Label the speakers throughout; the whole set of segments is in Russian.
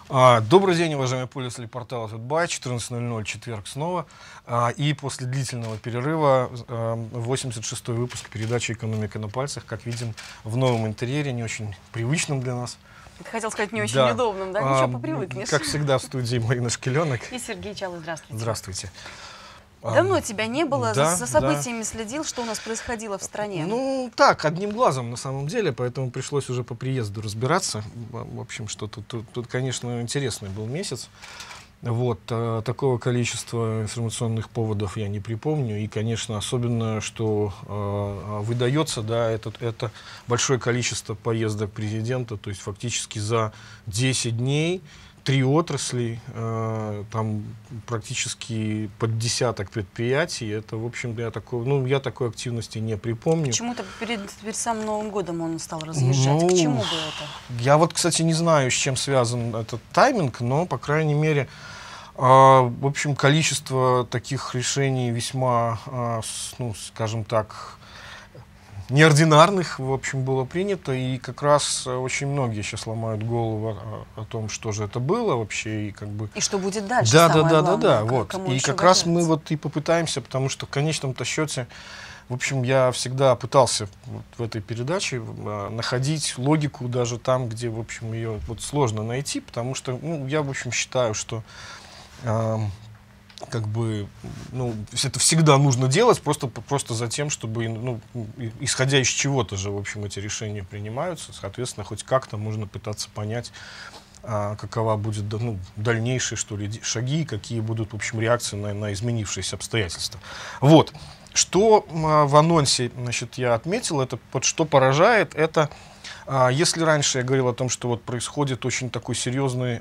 Speaker 1: Добрый день, уважаемые пользователи портала Тутбай. 14:00, четверг снова. И после длительного перерыва 86-й выпуск передачи «Экономика на пальцах». Как видим, в новом интерьере, не очень привычном для нас.
Speaker 2: Ты хотел сказать, не очень
Speaker 1: Да.
Speaker 2: удобным, да? Ничего, попривыкнешь.
Speaker 1: Как всегда, в студии Марина Шкеленок.
Speaker 2: И Сергей Чалый, здравствуйте.
Speaker 1: Здравствуйте.
Speaker 2: Давно тебя не было,
Speaker 1: да,
Speaker 2: за событиями следил, что у нас происходило в стране?
Speaker 1: Ну, так, одним глазом на самом деле, поэтому пришлось уже по приезду разбираться. В общем, что тут, конечно, интересный был месяц. Вот, такого количества информационных поводов я не припомню. И, конечно, особенно, что выдается, да, это большое количество поездок президента, то есть фактически за 10 дней 3 отрасли, там практически под десяток предприятий. Это, в общем, я такой активности не припомню.
Speaker 2: Почему-то перед самым Новым годом он стал разъезжать. К чему бы это?
Speaker 1: Я вот, кстати, не знаю, с чем связан этот тайминг, но, по крайней мере, в общем, количество таких решений весьма, ну, скажем так, неординарных, в общем, было принято, и как раз очень многие сейчас ломают голову о том, что же это было вообще, и как бы...
Speaker 2: И что будет дальше,
Speaker 1: Да, вот.
Speaker 2: Кому
Speaker 1: И как раз мы вот и попытаемся, потому что в конечном-то счете, в общем, я всегда пытался вот в этой передаче находить логику даже там, где, в общем, ее вот сложно найти, потому что, ну, я, в общем, считаю, что как бы, ну, это всегда нужно делать просто за тем, чтобы, ну, исходя из чего-то же, в общем, эти решения принимаются, соответственно, хоть как-то можно пытаться понять, какова будет, ну, дальнейшие, что ли, шаги, какие будут, в общем, реакции на изменившиеся обстоятельства. Вот. Что в анонсе, значит, я отметил, это вот что поражает, это, если раньше я говорил о том, что вот происходит очень такой серьезный,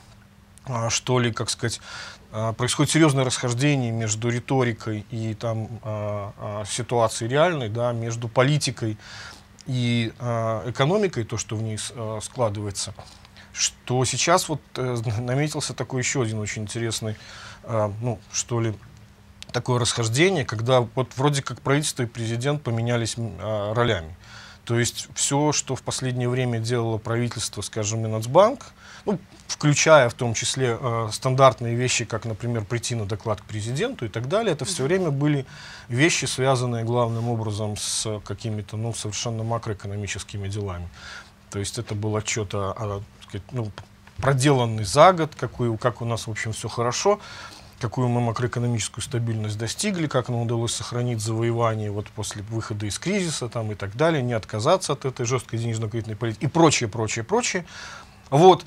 Speaker 1: что ли, как сказать, происходит серьезное расхождение между риторикой и там ситуацией реальной, да, между политикой и экономикой, то, что в ней складывается, что сейчас вот наметился такой еще один очень интересный, ну, что ли, такое расхождение, когда вот вроде как правительство и президент поменялись ролями. То есть все, что в последнее время делало правительство, скажем, и Нацбанк, ну, включая в том числе стандартные вещи, как, например, прийти на доклад к президенту и так далее, это все время были вещи, связанные главным образом с какими-то, ну, совершенно макроэкономическими делами. То есть это был отчет ну, проделанный за год, как у нас, в общем, все хорошо, какую мы макроэкономическую стабильность достигли, как нам удалось сохранить завоевание вот после выхода из кризиса там, и так далее, не отказаться от этой жесткой денежно-кредитной политики и прочее. Вот.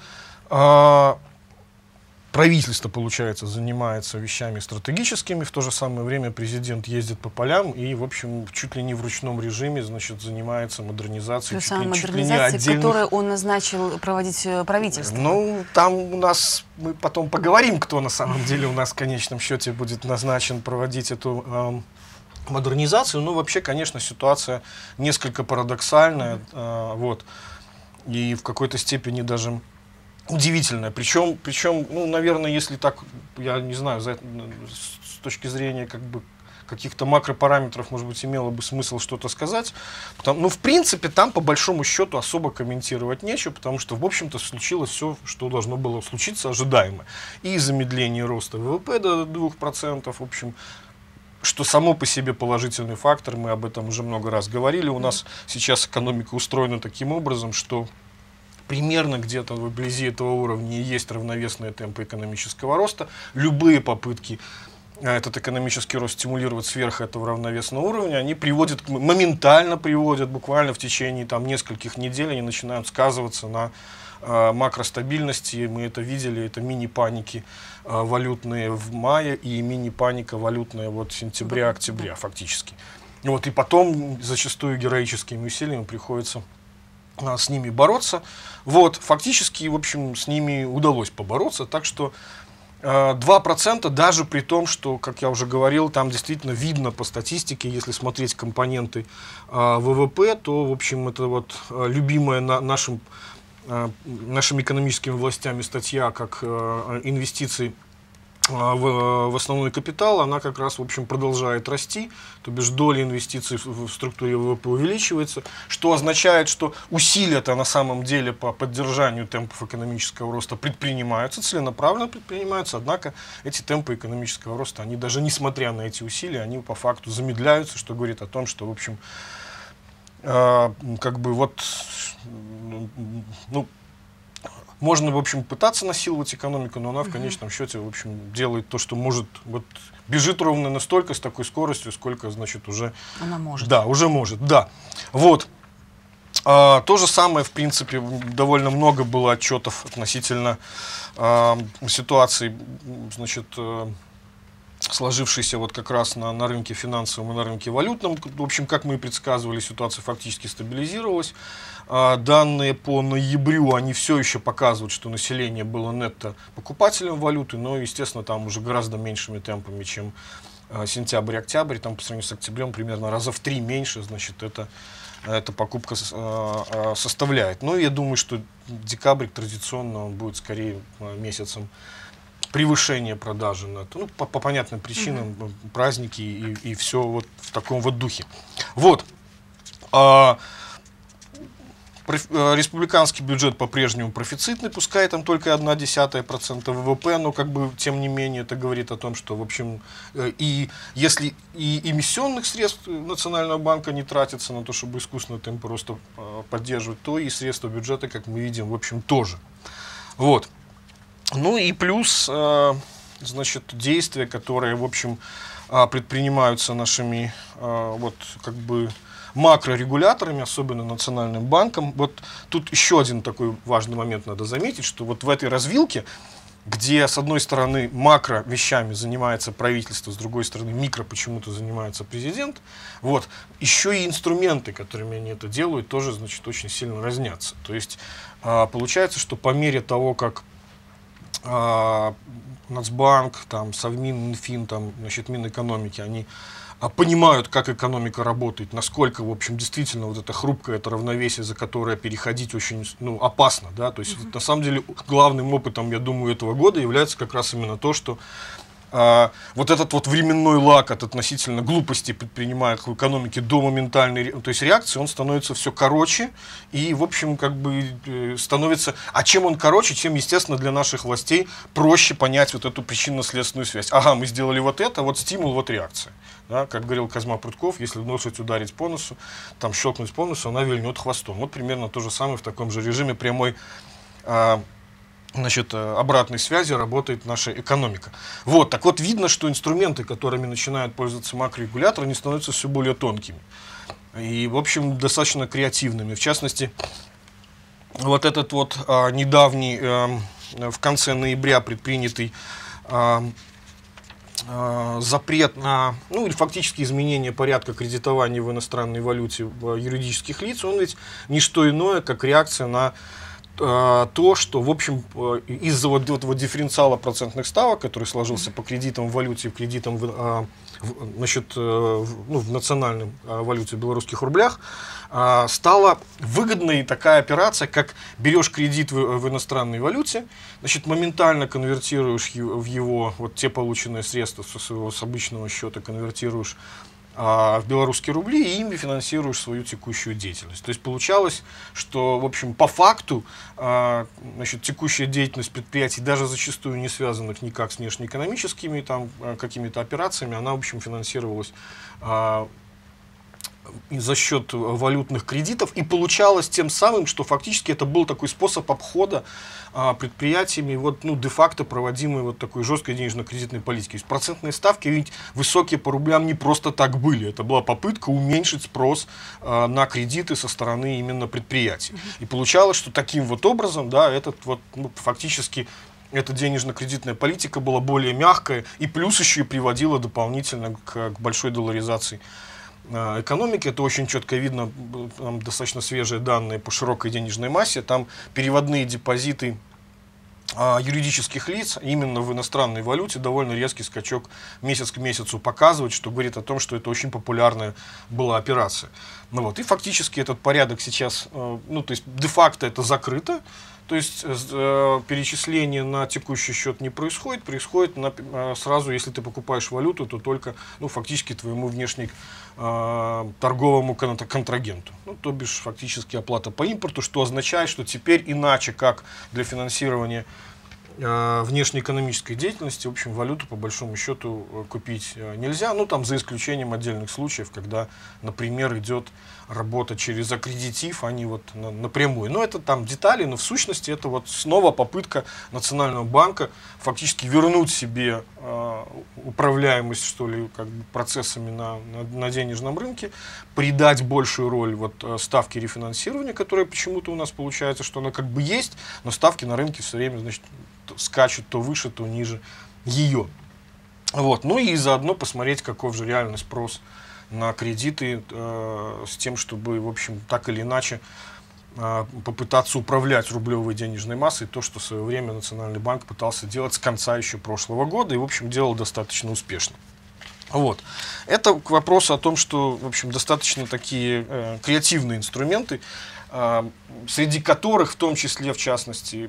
Speaker 1: Правительство, получается, занимается вещами стратегическими, в то же самое время президент ездит по полям и, в общем, чуть ли не в ручном режиме, значит, занимается модернизацией.
Speaker 2: Той самой модернизации, которую он назначил проводить правительство.
Speaker 1: Ну, там у нас, мы потом поговорим, кто на самом деле у нас в конечном счете будет назначен проводить эту модернизацию. Ну, вообще, конечно, ситуация несколько парадоксальная, вот, и в какой-то степени даже удивительная. Причем, ну, наверное, если так, я не знаю, с точки зрения как бы каких-то макропараметров, может быть, имело бы смысл что-то сказать. Ну, в принципе, там, по большому счету, особо комментировать нечего, потому что, в общем-то, случилось все, что должно было случиться ожидаемо. И замедление роста ВВП до 2%, в общем, что само по себе положительный фактор, мы об этом уже много раз говорили. У нас сейчас экономика устроена таким образом, что примерно где-то вблизи этого уровня есть равновесные темпы экономического роста. Любые попытки этот экономический рост стимулировать сверх этого равновесного уровня, они моментально приводят, буквально в течение там, нескольких недель, они начинают сказываться на макростабильности. Мы это видели, это мини-паники валютные в мае и мини-паника валютная вот сентября-октября фактически. Вот, и потом зачастую героическими усилиями приходится с ними бороться. Вот, фактически, в общем, с ними удалось побороться, так что 2% даже при том, что, как я уже говорил, там действительно видно по статистике, если смотреть компоненты ВВП, то, в общем, это вот любимая нашими экономическими властями статья, как инвестиции в основной капитал, она как раз, в общем, продолжает расти, то бишь доля инвестиций в структуре ВВП увеличивается, что означает, что усилия-то на самом деле по поддержанию темпов экономического роста предпринимаются, целенаправленно предпринимаются, однако эти темпы экономического роста, они даже несмотря на эти усилия, они по факту замедляются, что говорит о том, что, в общем, как бы вот, ну, можно, в общем, пытаться насиловать экономику, но она в конечном счете, в общем, делает то, что может, вот, бежит ровно настолько, с такой скоростью, сколько, значит, уже...
Speaker 2: Она может.
Speaker 1: Да, уже может, да. Вот. То же самое, в принципе, довольно много было отчетов относительно ситуации, значит, сложившейся вот как раз на рынке финансовом и на рынке валютном. В общем, как мы и предсказывали, ситуация фактически стабилизировалась. Данные по ноябрю, они все еще показывают, что население было нетто покупателем валюты, но, естественно, там уже гораздо меньшими темпами, чем сентябрь и октябрь. Там по сравнению с октябрем примерно раза в 3 меньше, значит, эта покупка составляет. Но я думаю, что декабрь традиционно он будет скорее месяцем превышение продажи, ну, по понятным причинам, праздники и все вот в таком вот духе. Вот. Республиканский бюджет по-прежнему профицитный, пускай там только 0,1% ВВП, но как бы тем не менее это говорит о том, что в общем и если и эмиссионных средств Национального банка не тратится на то, чтобы искусственно темпы роста поддерживать, то и средства бюджета, как мы видим, в общем тоже. Вот. Ну и плюс, значит, действия, которые, в общем, предпринимаются нашими, вот, как бы, макрорегуляторами, особенно Национальным банком. Вот тут еще один такой важный момент надо заметить, что вот в этой развилке, где, с одной стороны, макро вещами занимается правительство, с другой стороны, микро почему-то занимается президент, вот, еще и инструменты, которыми они это делают, тоже, значит, очень сильно разнятся. То есть, получается, что по мере того, как Нацбанк, там, Совмин, Минфин, там, значит, Минэкономики, они понимают, как экономика работает, насколько, в общем, действительно вот это хрупкое, это равновесие, за которое переходить очень, ну, опасно, да, то есть, вот, на самом деле, главным опытом, я думаю, этого года является как раз именно то, что вот этот вот временной лаг от относительно глупости предпринимаемых в экономике до моментальной, то есть реакции, он становится все короче и, в общем, как бы становится, а чем он короче, тем, естественно, для наших властей проще понять вот эту причинно-следственную связь. Ага, мы сделали вот это, вот стимул, вот реакция. Да, как говорил Козьма Прутков, если лошадь ударить по носу, там щелкнуть по носу, она вильнет хвостом. Вот примерно то же самое в таком же режиме прямой, значит, обратной связи работает наша экономика. Вот, так вот видно, что инструменты, которыми начинают пользоваться макрорегуляторы, они становятся все более тонкими. И, в общем, достаточно креативными. В частности, вот этот вот недавний, в конце ноября предпринятый запрет на, ну, или фактически изменение порядка кредитования в иностранной валюте юридических лиц, он ведь не что иное, как реакция на то, что, в общем, из-за вот этого дифференциала процентных ставок, который сложился по кредитам в валюте и кредитам значит, в национальной валюте, в белорусских рублях, стала выгодной такая операция, как берешь кредит в иностранной валюте, значит, моментально конвертируешь в его, вот те полученные средства со своего с обычного счета конвертируешь в белорусские рубли и ими финансируешь свою текущую деятельность. То есть получалось, что, в общем, по факту, значит, текущая деятельность предприятий, даже зачастую не связанных никак с внешнеэкономическими там какими-то операциями, она, в общем, финансировалась за счет валютных кредитов, и получалось тем самым, что фактически это был такой способ обхода предприятиями вот, ну, де-факто проводимой вот такой жесткой денежно-кредитной политики. То есть процентные ставки ведь высокие по рублям не просто так были. Это была попытка уменьшить спрос на кредиты со стороны именно предприятий. И получалось, что таким вот образом, да, этот вот, ну, фактически эта денежно-кредитная политика была более мягкая и плюс еще и приводила дополнительно к большой долларизации экономики. Это очень четко видно, там достаточно свежие данные по широкой денежной массе, там переводные депозиты юридических лиц именно в иностранной валюте довольно резкий скачок месяц к месяцу показывает, что говорит о том, что это очень популярная была операция. Ну вот, и фактически этот порядок сейчас, ну, то есть де-факто это закрыто, то есть перечисление на текущий счет не происходит, происходит сразу, если ты покупаешь валюту, то только, ну, фактически твоему внешнеторговому контрагенту. Ну, то бишь фактически оплата по импорту, что означает, что теперь иначе, как для финансирования внешнеэкономической деятельности, в общем, валюту по большому счету купить нельзя, ну, там за исключением отдельных случаев, когда, например, идет работа через аккредитив, а не вот напрямую. Но это там детали, но в сущности это вот снова попытка Национального банка фактически вернуть себе управляемость, что ли, как бы процессами на денежном рынке, придать большую роль вот ставке рефинансирования, которая почему-то у нас получается, что она как бы есть, но ставки на рынке все время, значит, скачут то выше, то ниже ее. Вот. Ну и заодно посмотреть, каков же реальный спрос на кредиты, с тем, чтобы, в общем, так или иначе попытаться управлять рублевой денежной массой, то, что в свое время Национальный банк пытался делать с конца еще прошлого года и, в общем, делал достаточно успешно. Вот. Это к вопросу о том, что, в общем, достаточно такие креативные инструменты, среди которых, в том числе, в частности,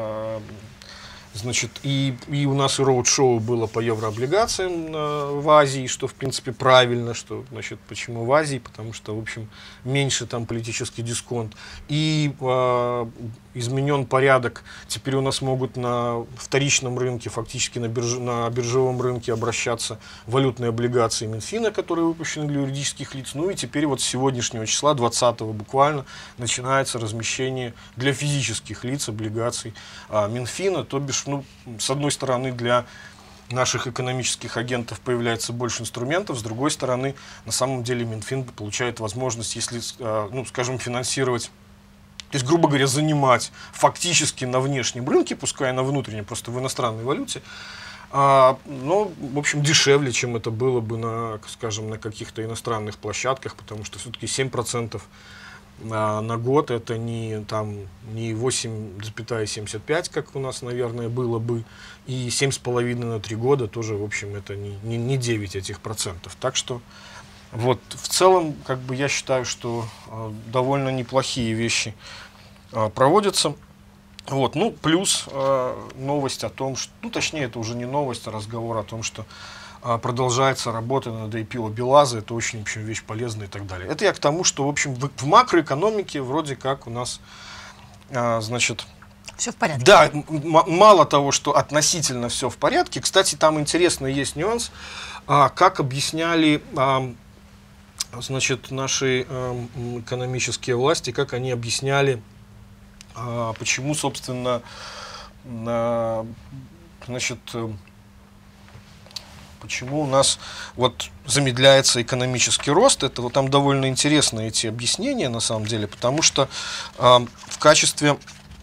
Speaker 1: значит, и у нас и роуд-шоу было по еврооблигациям в Азии, что, в принципе, правильно, что, значит, почему в Азии, потому что, в общем, меньше там политический дисконт. И изменен порядок, теперь у нас могут на вторичном рынке, фактически на биржевом рынке обращаться валютные облигации Минфина, которые выпущены для юридических лиц. Ну и теперь вот с сегодняшнего числа, 20-го буквально, начинается размещение для физических лиц облигаций Минфина, то бишь, ну, с одной стороны, для наших экономических агентов появляется больше инструментов, с другой стороны, на самом деле Минфин получает возможность, если, ну, скажем, финансировать, то есть, грубо говоря, занимать фактически на внешнем рынке, пускай на внутреннем, просто в иностранной валюте, но, в общем, дешевле, чем это было бы на, скажем, на каких-то иностранных площадках, потому что все-таки 7% на год это не 8,75, как у нас, наверное, было бы, и 7,5 на 3 года тоже, в общем, это не 9 этих процентов. Так что вот в целом, как бы, я считаю, что довольно неплохие вещи проводятся. Вот, ну, плюс новость о том, что, ну, точнее, это уже не новость, а разговор о том, что продолжается работа над IPO Белаза, это очень, в общем, вещь полезная и так далее. Это я к тому, что, в общем, в макроэкономике вроде как у нас, значит,
Speaker 2: все в порядке.
Speaker 1: Да, мало того, что относительно все в порядке. Кстати, там интересный есть нюанс, как объясняли, значит, наши экономические власти, как они объясняли, почему, собственно, значит, почему у нас вот замедляется экономический рост. Это вот там довольно интересные эти объяснения, на самом деле, потому что в качестве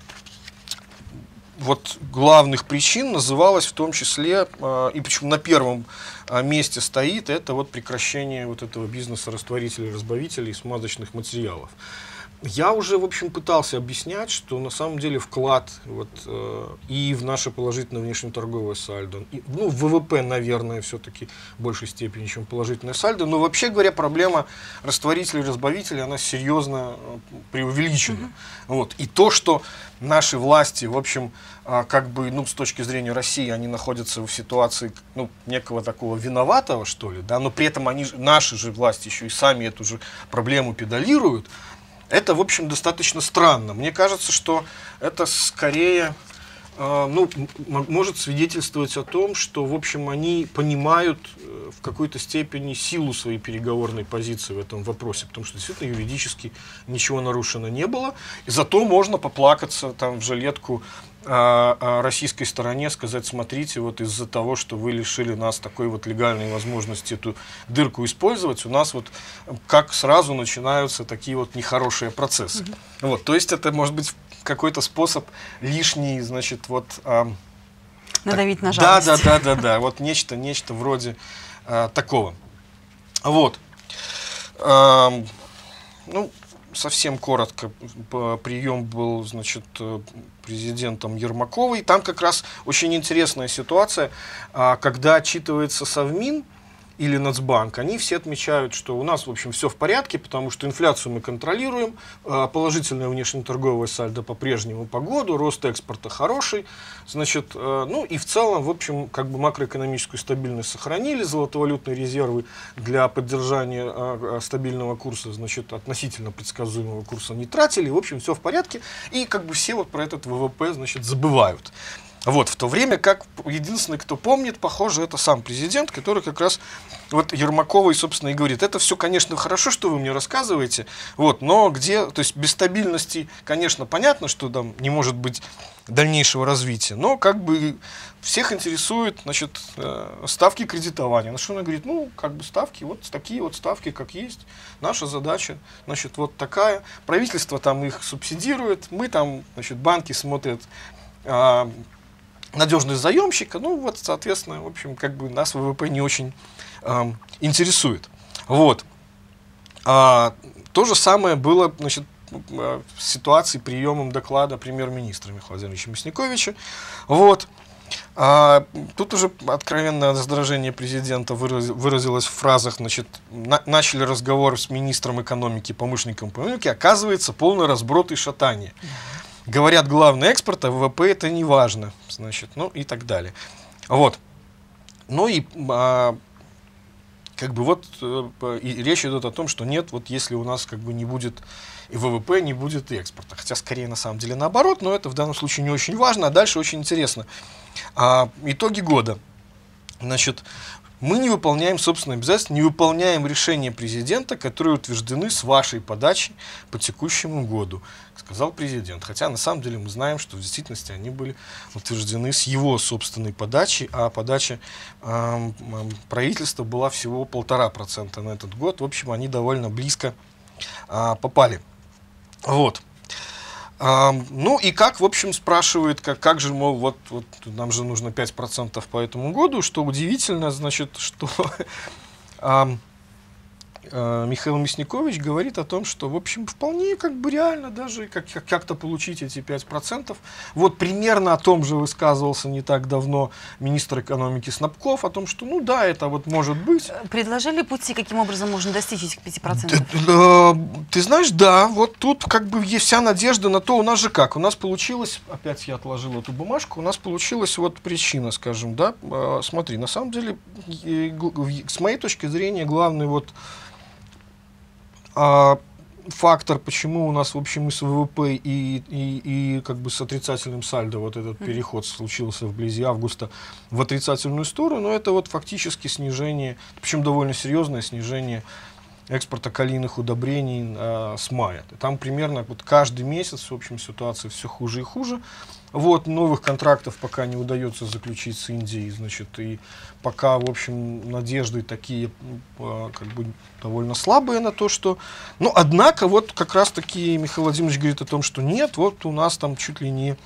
Speaker 1: вот главных причин называлось в том числе, и почему на первом месте стоит, это вот прекращение вот этого бизнеса растворителей, разбавителей и смазочных материалов. Я уже, в общем, пытался объяснять, что на самом деле вклад вот, и в наше положительное внешнеторговое сальдо, и, ну, в ВВП, наверное, все-таки в большей степени, чем положительное сальдо, но вообще говоря, проблема растворителей и разбавителей, она серьезно преувеличена. Вот. И то, что наши власти, в общем, как бы, ну, с точки зрения России, они находятся в ситуации, ну, некого такого виноватого, что ли, да, но при этом они, наши же власти еще и сами эту же проблему педалируют. Это, в общем, достаточно странно. Мне кажется, что это скорее, ну, может свидетельствовать о том, что, в общем, они понимают в какой-то степени силу своей переговорной позиции в этом вопросе, потому что действительно юридически ничего нарушено не было, и зато можно поплакаться там в жилетку российской стороне, сказать: смотрите, вот из-за того, что вы лишили нас такой вот легальной возможности эту дырку использовать, у нас вот как сразу начинаются такие вот нехорошие процессы. Вот, то есть это может быть какой-то способ лишний, значит, вот
Speaker 2: надавить на жалость.
Speaker 1: Да, вот нечто вроде такого. Вот. Ну, совсем коротко, прием был, значит, президентом Ермаковой. Там как раз очень интересная ситуация, когда отчитывается Совмин или Нацбанк, они все отмечают, что у нас, в общем, все в порядке, потому что инфляцию мы контролируем, положительное внешнеторговое сальдо по-прежнему по году, рост экспорта хороший, значит, ну и в целом, в общем, как бы макроэкономическую стабильность сохранили, золотовалютные резервы для поддержания стабильного курса, значит, относительно предсказуемого курса не тратили, в общем, все в порядке, и как бы все вот про этот ВВП, значит, забывают. Вот, в то время как единственный, кто помнит, похоже, это сам президент, который как раз вот Ермаковой, собственно, и говорит: это все, конечно, хорошо, что вы мне рассказываете, вот, но где, то есть без стабильности, конечно, понятно, что там не может быть дальнейшего развития, но как бы всех интересуют, значит, ставки кредитования. На что она говорит: ну, как бы ставки, вот такие вот ставки, как есть, наша задача, значит, вот такая, правительство там их субсидирует, мы там, значит, банки смотрят надежность заемщика, ну вот, соответственно, в общем, как бы нас ВВП не очень интересует. Вот. То же самое было, значит, в ситуации приемом доклада премьер-министра Михаила Владимировича Мясниковича. Вот. Тут уже откровенное раздражение президента выразилось в фразах, значит, начали разговор с министром экономики, помощником по экономике, оказывается, полный разброд и шатание. Говорят, главный экспорт, а ВВП это не важно, значит, ну и так далее. Вот. Ну и как бы вот и речь идет о том, что нет, вот если у нас как бы не будет и ВВП, не будет и экспорта. Хотя скорее на самом деле наоборот, но это в данном случае не очень важно. А дальше очень интересно. Итоги года. Значит, мы не выполняем собственные обязательства, не выполняем решения президента, которые утверждены с вашей подачи по текущему году, сказал президент. Хотя на самом деле мы знаем, что в действительности они были утверждены с его собственной подачи, а подача правительства была всего 1,5% на этот год. В общем, они довольно близко попали. Вот. Ну и как, в общем, спрашивают, как же, мол, вот нам же нужно 5% по этому году, что удивительно, значит, что Михаил Мясникович говорит о том, что, в общем, вполне как бы реально даже как-то получить эти 5%. Вот примерно о том же высказывался не так давно министр экономики Снабков, о том, что, ну да, это вот может быть.
Speaker 2: Предложили пути, каким образом можно достичь этих 5%?
Speaker 1: Ты знаешь, да, вот тут как бы есть вся надежда на то, у нас же как, у нас получилось, опять я отложил эту бумажку, у нас получилась вот причина, скажем, да, смотри, на самом деле, с моей точки зрения, главный вот фактор, почему у нас, в общем, и с ВВП, и как бы с отрицательным сальдо вот этот переход случился вблизи августа в отрицательную сторону, это вот фактически снижение, причем довольно серьезное снижение экспорта калийных удобрений с мая. Там примерно вот каждый месяц, в общем, ситуация все хуже и хуже. Вот, новых контрактов пока не удается заключить с Индией, значит, и пока, в общем, надежды такие, как бы, довольно слабые на то, что... Ну, однако, вот как раз-таки Михаил Владимирович говорит о том, что нет, вот у нас там чуть ли не...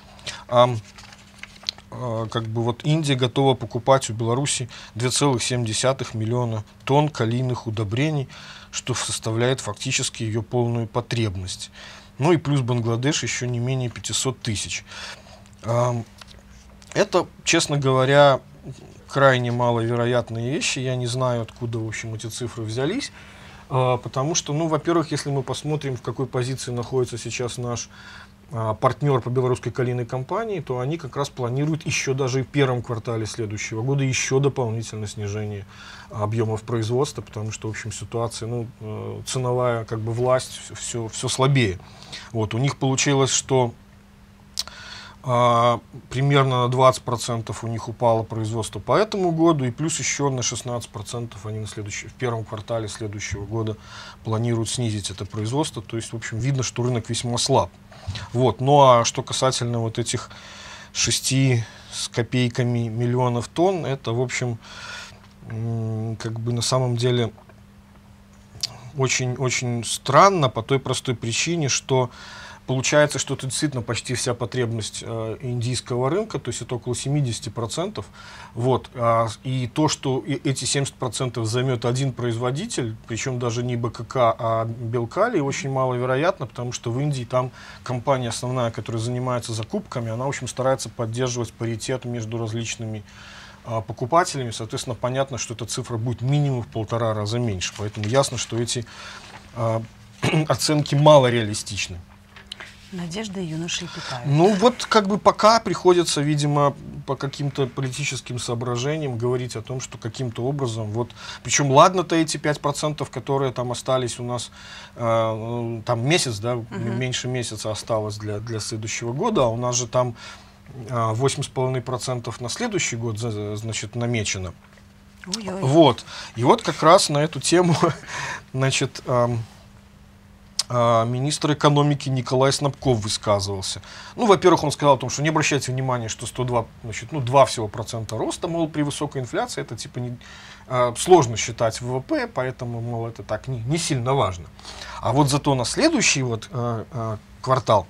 Speaker 1: как бы вот Индия готова покупать у Беларуси 2,7 миллиона тонн калийных удобрений, что составляет фактически ее полную потребность. Ну и плюс Бангладеш еще не менее 500 тысяч. Это, честно говоря, крайне маловероятные вещи. Я не знаю, откуда, в общем, эти цифры взялись. Потому что, ну, во-первых, если мы посмотрим, в какой позиции находится сейчас наш партнер по белорусской калийной компании, то они как раз планируют еще даже и в первом квартале следующего года еще дополнительное снижение объемов производства, потому что, в общем, ситуация, ну, ценовая как бы власть все слабее. Вот, у них получилось, что примерно на 20% у них упало производство по этому году, и плюс еще на 16% они в первом квартале следующего года планируют снизить это производство. То есть, в общем, видно, что рынок весьма слаб. Вот. Ну а что касательно вот этих 6 с копейками миллионов тонн, это, в общем, как бы на самом деле очень-очень странно по той простой причине, что получается, что это действительно почти вся потребность индийского рынка, то есть это около 70%. Вот. И то, что эти 70% займет один производитель, причем даже не БКК, а Белкалий, очень маловероятно, потому что в Индии там компания основная, которая занимается закупками, она, в общем, старается поддерживать паритет между различными покупателями. Соответственно, понятно, что эта цифра будет минимум в 1,5 раза меньше. Поэтому ясно, что эти оценки малореалистичны.
Speaker 2: Надежды юношей питают.
Speaker 1: Ну вот как бы пока приходится, видимо, по каким-то политическим соображениям говорить о том, что каким-то образом, вот, причем ладно-то эти 5%, которые там остались у нас, там месяц, да, меньше месяца осталось для следующего года, а у нас же там 8,5% на следующий год, значит, намечено.
Speaker 2: Ой-ой.
Speaker 1: Вот. И вот как раз на эту тему, значит, министр экономики Николай Снабков высказывался. Ну, во-первых, он сказал о том, что не обращайте внимания, что 102, значит, 2 всего процента роста, мол, при высокой инфляции это типа сложно считать ВВП, поэтому, мол, это так не сильно важно. А вот зато на следующий вот квартал,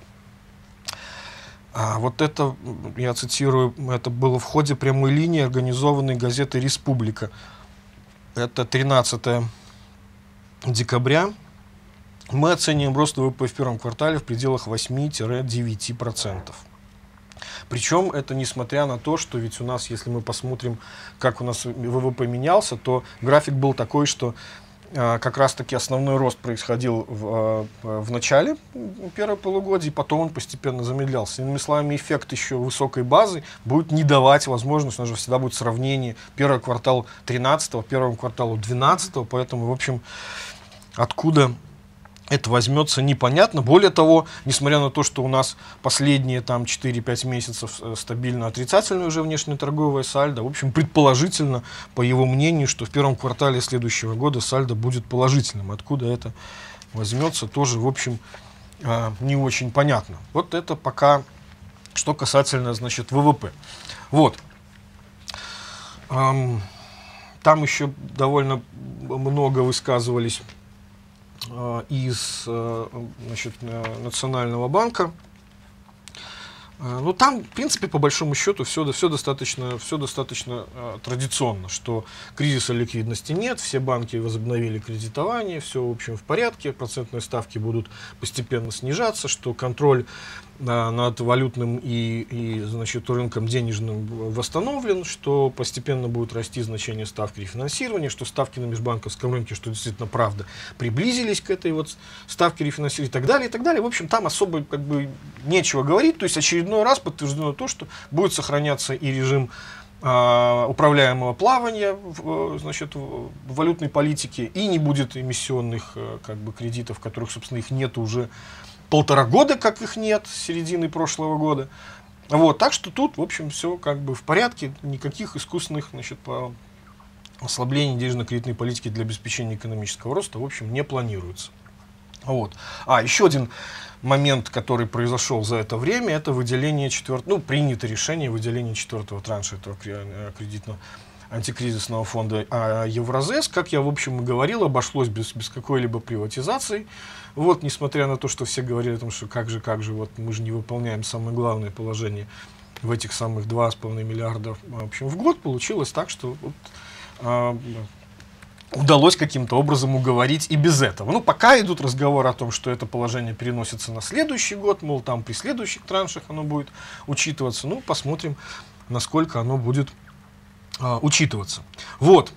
Speaker 1: вот это, я цитирую, это было в ходе прямой линии, организованной газетой «Республика». Это 13 декабря. Мы оцениваем рост ВВП в первом квартале в пределах 8-9%. Причем это несмотря на то, что ведь у нас, если мы посмотрим, как у нас ВВП менялся, то график был такой, что как раз-таки основной рост происходил в начале первого полугодия, и потом он постепенно замедлялся. Иными словами, эффект еще высокой базы будет не давать возможность, у нас же всегда будет сравнение первого квартала 13-го, первому кварталу 12-го, поэтому, в общем, откуда это возьмется, непонятно. Более того, несмотря на то, что у нас последние там 4-5 месяцев стабильно отрицательное уже внешнеторговое сальдо, в общем, предположительно, по его мнению, что в первом квартале следующего года сальдо будет положительным. Откуда это возьмется, тоже, в общем, не очень понятно. Вот это пока, что касательно, значит, ВВП. Вот. Там еще довольно много высказывались из, значит, Национального банка. Ну, там, в принципе, по большому счету, все достаточно традиционно, что кризиса ликвидности нет, все банки возобновили кредитование, все, в общем, в порядке, процентные ставки будут постепенно снижаться, что контроль над валютным и значит, рынком денежным восстановлен, что постепенно будет расти значение ставки рефинансирования, что ставки на межбанковском рынке, что действительно правда, приблизились к этой вот ставке рефинансирования и так далее, и так далее. В общем, там особо как бы нечего говорить, то есть очередной раз подтверждено то, что будет сохраняться и режим управляемого плавания, значит, в валютной политике, и не будет эмиссионных как бы кредитов, которых, собственно, их нет уже 1,5 года, как их нет, с середины прошлого года. Вот, так что тут, в общем, все как бы в порядке, никаких искусственных, значит, ослаблений денежно-кредитной политики для обеспечения экономического роста, в общем, не планируется. Вот. Еще один момент, который произошел за это время, это выделение принято решение выделения 4-го транша этого кредитного антикризисного фонда Евразес. Как я, в общем, и говорил, обошлось без какой-либо приватизации. Вот, несмотря на то, что все говорили о том, что как же, вот мы же не выполняем самое главное положение в этих самых 2,5 миллиарда в общем, в год, получилось так, что вот, удалось каким-то образом уговорить и без этого. Ну, пока идут разговоры о том, что это положение переносится на следующий год, мол, там при следующих траншах оно будет учитываться. Ну, посмотрим, насколько оно будет учитываться. Вот.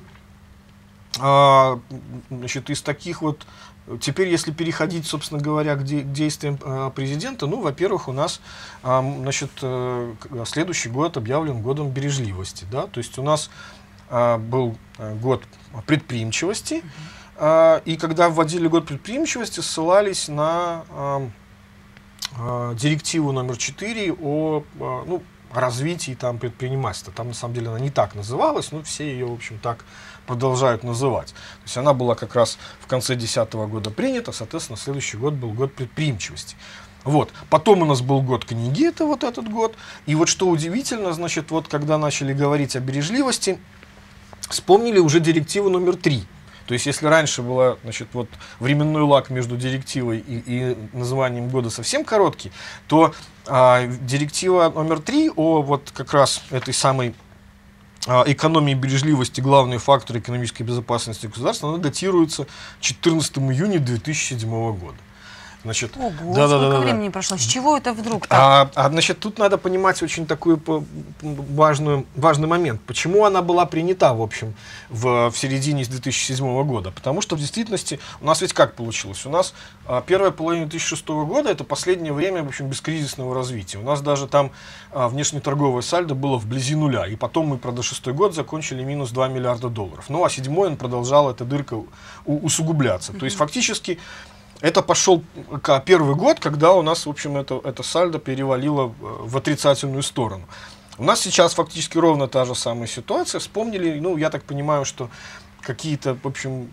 Speaker 1: Значит, из таких вот... Теперь, если переходить, собственно говоря, к действиям президента, ну, во-первых, у нас, значит, следующий год объявлен годом бережливости, да, то есть у нас был год предприимчивости, и когда вводили год предприимчивости, ссылались на директиву номер 4 о развитии там предпринимательства. Там, на самом деле, она не так называлась, но все ее, в общем, так продолжают называть. То есть она была как раз в конце 2010 года принята, соответственно, следующий год был год предприимчивости. Вот. Потом у нас был год книги, это вот этот год. И вот что удивительно, значит, вот когда начали говорить о бережливости, вспомнили уже директиву номер 3. То есть, если раньше была, значит, вот временной лаг между директивой и названием года совсем короткий, то директива номер 3 о вот как раз этой самой экономии и бережливости, главные факторы экономической безопасности государства, она датируется 14 июня 2007 года. Значит,
Speaker 2: ого, сколько времени прошло? С чего это вдруг так?
Speaker 1: Значит, тут надо понимать очень такой важный момент. Почему она была принята, в общем, в середине 2007 года? Потому что в действительности у нас ведь как получилось? У нас первая половина 2006 года — это последнее время, в общем, бескризисного развития. У нас даже там внешнеторговое сальдо было вблизи нуля. И потом мы, правда, 6-й год закончили минус 2 миллиарда долларов. Ну, а 7-й он продолжал, эта дырка, усугубляться. То есть, фактически, это пошел первый год, когда у нас, в общем, это сальдо перевалило в отрицательную сторону. У нас сейчас фактически ровно та же самая ситуация. Вспомнили, ну, я так понимаю, что какие-то, в общем,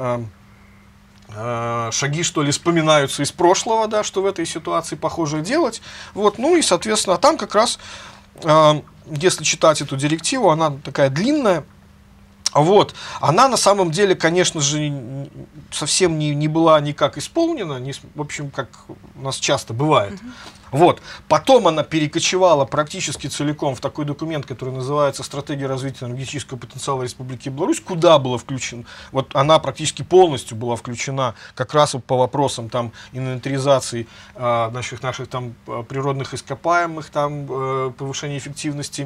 Speaker 1: шаги, что ли, вспоминаются из прошлого, да, что в этой ситуации похоже делать. Вот, ну и, соответственно, там как раз, если читать эту директиву, она такая длинная. Вот. Она на самом деле, конечно же, совсем не была никак исполнена, в общем, как у нас часто бывает. Вот. Потом она перекочевала практически целиком в такой документ, который называется «Стратегия развития энергетического потенциала Республики Беларусь», куда была включена, вот она практически полностью была включена как раз по вопросам там инвентаризации наших там природных ископаемых, там повышения эффективности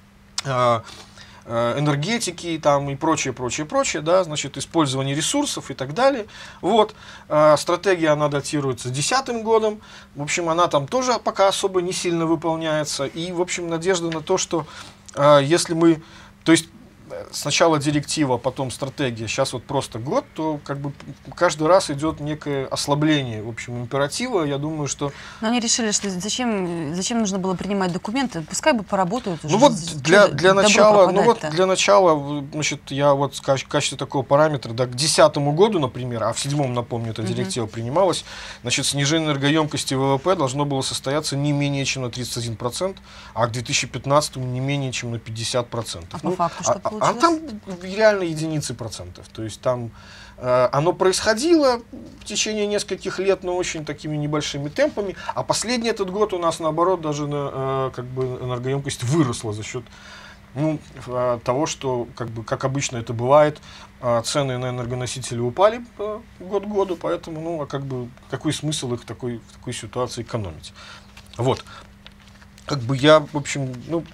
Speaker 1: энергетики там, и прочее, да, значит, использование ресурсов и так далее. Вот. Стратегия, она датируется 2010 годом. В общем, она там тоже пока особо не сильно выполняется. И, в общем, надежда на то, что если мы... То есть, сначала директива, потом стратегия, сейчас вот просто год, то как бы каждый раз идет некое ослабление, в общем, императива. Я думаю, что... Но они решили, что зачем нужно было принимать документы, пускай бы поработают уже. Ну вот для начала, значит, я вот в качестве такого параметра, да, к 2010 году, например, а в 2007, напомню, эта директива принималась, значит, снижение энергоемкости ВВП должно было состояться не менее чем на 31%, а к 2015 не менее чем на 50%.
Speaker 2: А по факту что получилось?
Speaker 1: А там реально единицы процентов. То есть там оно происходило в течение нескольких лет, но очень такими небольшими темпами. А последний этот год у нас, наоборот, даже как бы энергоемкость выросла за счет того, что, как обычно это бывает, цены на энергоносители упали год к году, поэтому, какой смысл их в такой ситуации экономить? Вот. Я, в общем,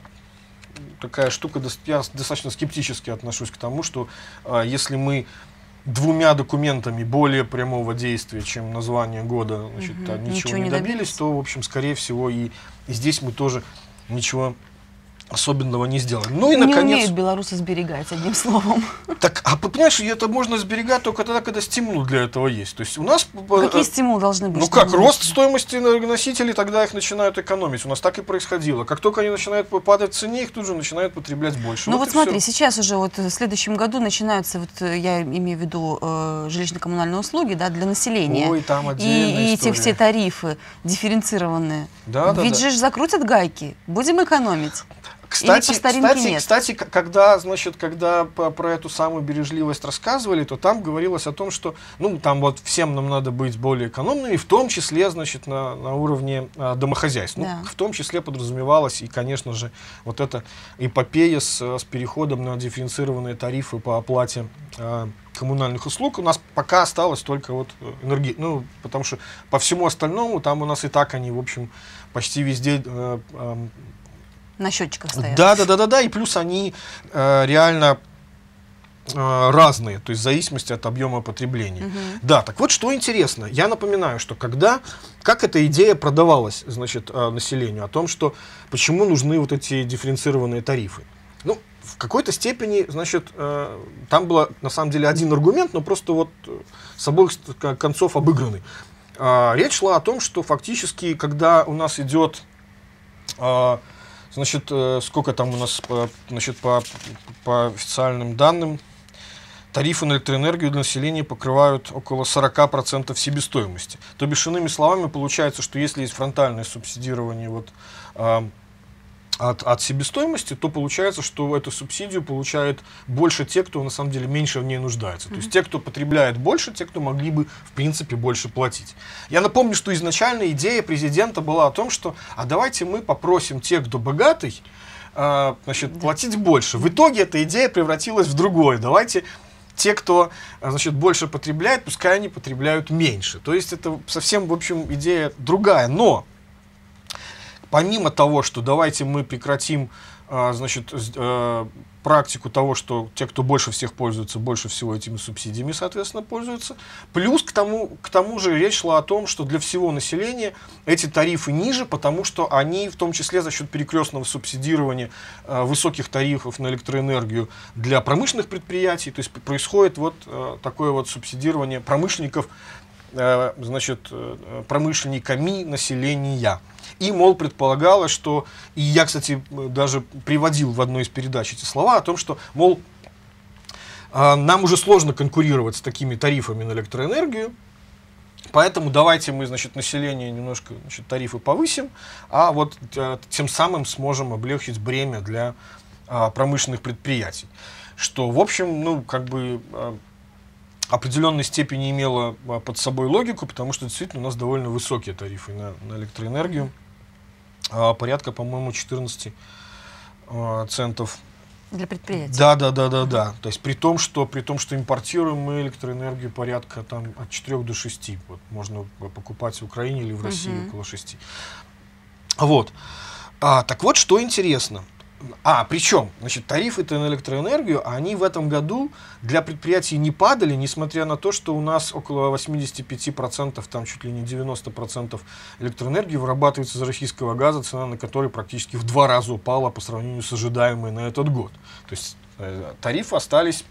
Speaker 1: такая штука, я достаточно скептически отношусь к тому, что если мы двумя документами более прямого действия, чем название года, значит, ничего не добились, то, в общем, скорее всего, и здесь мы тоже ничего особенного не сделаем. Ну и, наконец...
Speaker 2: Не умеют белорусы сберегать, одним словом.
Speaker 1: Так, понимаешь, это можно сберегать только тогда, когда стимул для этого есть. То есть у нас...
Speaker 2: Какие стимулы должны быть?
Speaker 1: Ну как, рост стоимости энергоносителей, тогда их начинают экономить. У нас так и происходило. Как только они начинают падать в цене, их тут же начинают потреблять больше.
Speaker 2: Ну вот смотри, сейчас уже вот в следующем году начинаются, вот я имею в виду жилищно-коммунальные услуги, да, для населения.
Speaker 1: Ой, там отдельная история.
Speaker 2: Эти все тарифы дифференцированные.
Speaker 1: Да,
Speaker 2: ведь же закрутят гайки, будем экономить.
Speaker 1: Кстати, когда про эту самую бережливость рассказывали, то там говорилось о том, что там вот всем нам надо быть более экономными, в том числе, значит, на уровне домохозяйств. Да. В том числе подразумевалось и, конечно же, вот эта эпопея с переходом на дифференцированные тарифы по оплате коммунальных услуг. У нас пока осталось только вот энергия, потому что по всему остальному там у нас и так они, в общем, почти везде
Speaker 2: на счетчиках стоят.
Speaker 1: Да, и плюс они реально разные, то есть в зависимости от объема потребления. Да, так вот, что интересно, я напоминаю, что как эта идея продавалась, значит, населению, о том, что почему нужны вот эти дифференцированные тарифы. В какой-то степени, значит, там был на самом деле один аргумент, но просто вот с обоих концов обыгранный. Речь шла о том, что фактически, когда у нас идет... Значит, сколько там у нас, значит, по официальным данным, тарифы на электроэнергию для населения покрывают около 40% себестоимости. То бишь, иными словами, получается, что если есть фронтальное субсидирование от себестоимости, то получается, что эту субсидию получает больше те, кто на самом деле меньше в ней нуждается. То есть те, кто потребляет больше, те, кто могли бы, в принципе, больше платить. Я напомню, что изначально идея президента была о том, что а давайте мы попросим тех, кто богатый, значит, платить больше. В итоге эта идея превратилась в другое. Давайте те, кто, значит, больше потребляет, пускай они потребляют меньше. То есть это совсем, в общем, идея другая. Но помимо того, что давайте мы прекратим, значит, практику того, что те, кто больше всех пользуется, больше всего этими субсидиями, соответственно, пользуются. Плюс к тому же речь шла о том, что для всего населения эти тарифы ниже, потому что они, в том числе за счет перекрестного субсидирования высоких тарифов на электроэнергию для промышленных предприятий, то есть происходит вот такое вот субсидирование промышленников, значит, промышленниками населения. И, мол, предполагалось, что, и я, кстати, даже приводил в одной из передач эти слова о том, что, мол, нам уже сложно конкурировать с такими тарифами на электроэнергию, поэтому давайте мы, значит, население немножко, значит, тарифы повысим, а вот тем самым сможем облегчить бремя для промышленных предприятий. Что, в общем, ну, как бы определенной степени имело под собой логику, потому что действительно у нас довольно высокие тарифы на электроэнергию. Порядка, по-моему, 14 центов. Для
Speaker 2: предприятий.
Speaker 1: Да. То есть при том, что импортируем мы электроэнергию порядка там, от 4 до 6. Вот, можно покупать в Украине или в России около 6. Вот. Так вот, что интересно. Причем, значит, тарифы-то на электроэнергию, они в этом году для предприятий не падали, несмотря на то, что у нас около 85%, там чуть ли не 90% электроэнергии вырабатывается из российского газа, цена на который практически в 2 раза упала по сравнению с ожидаемой на этот год. То есть тарифы остались,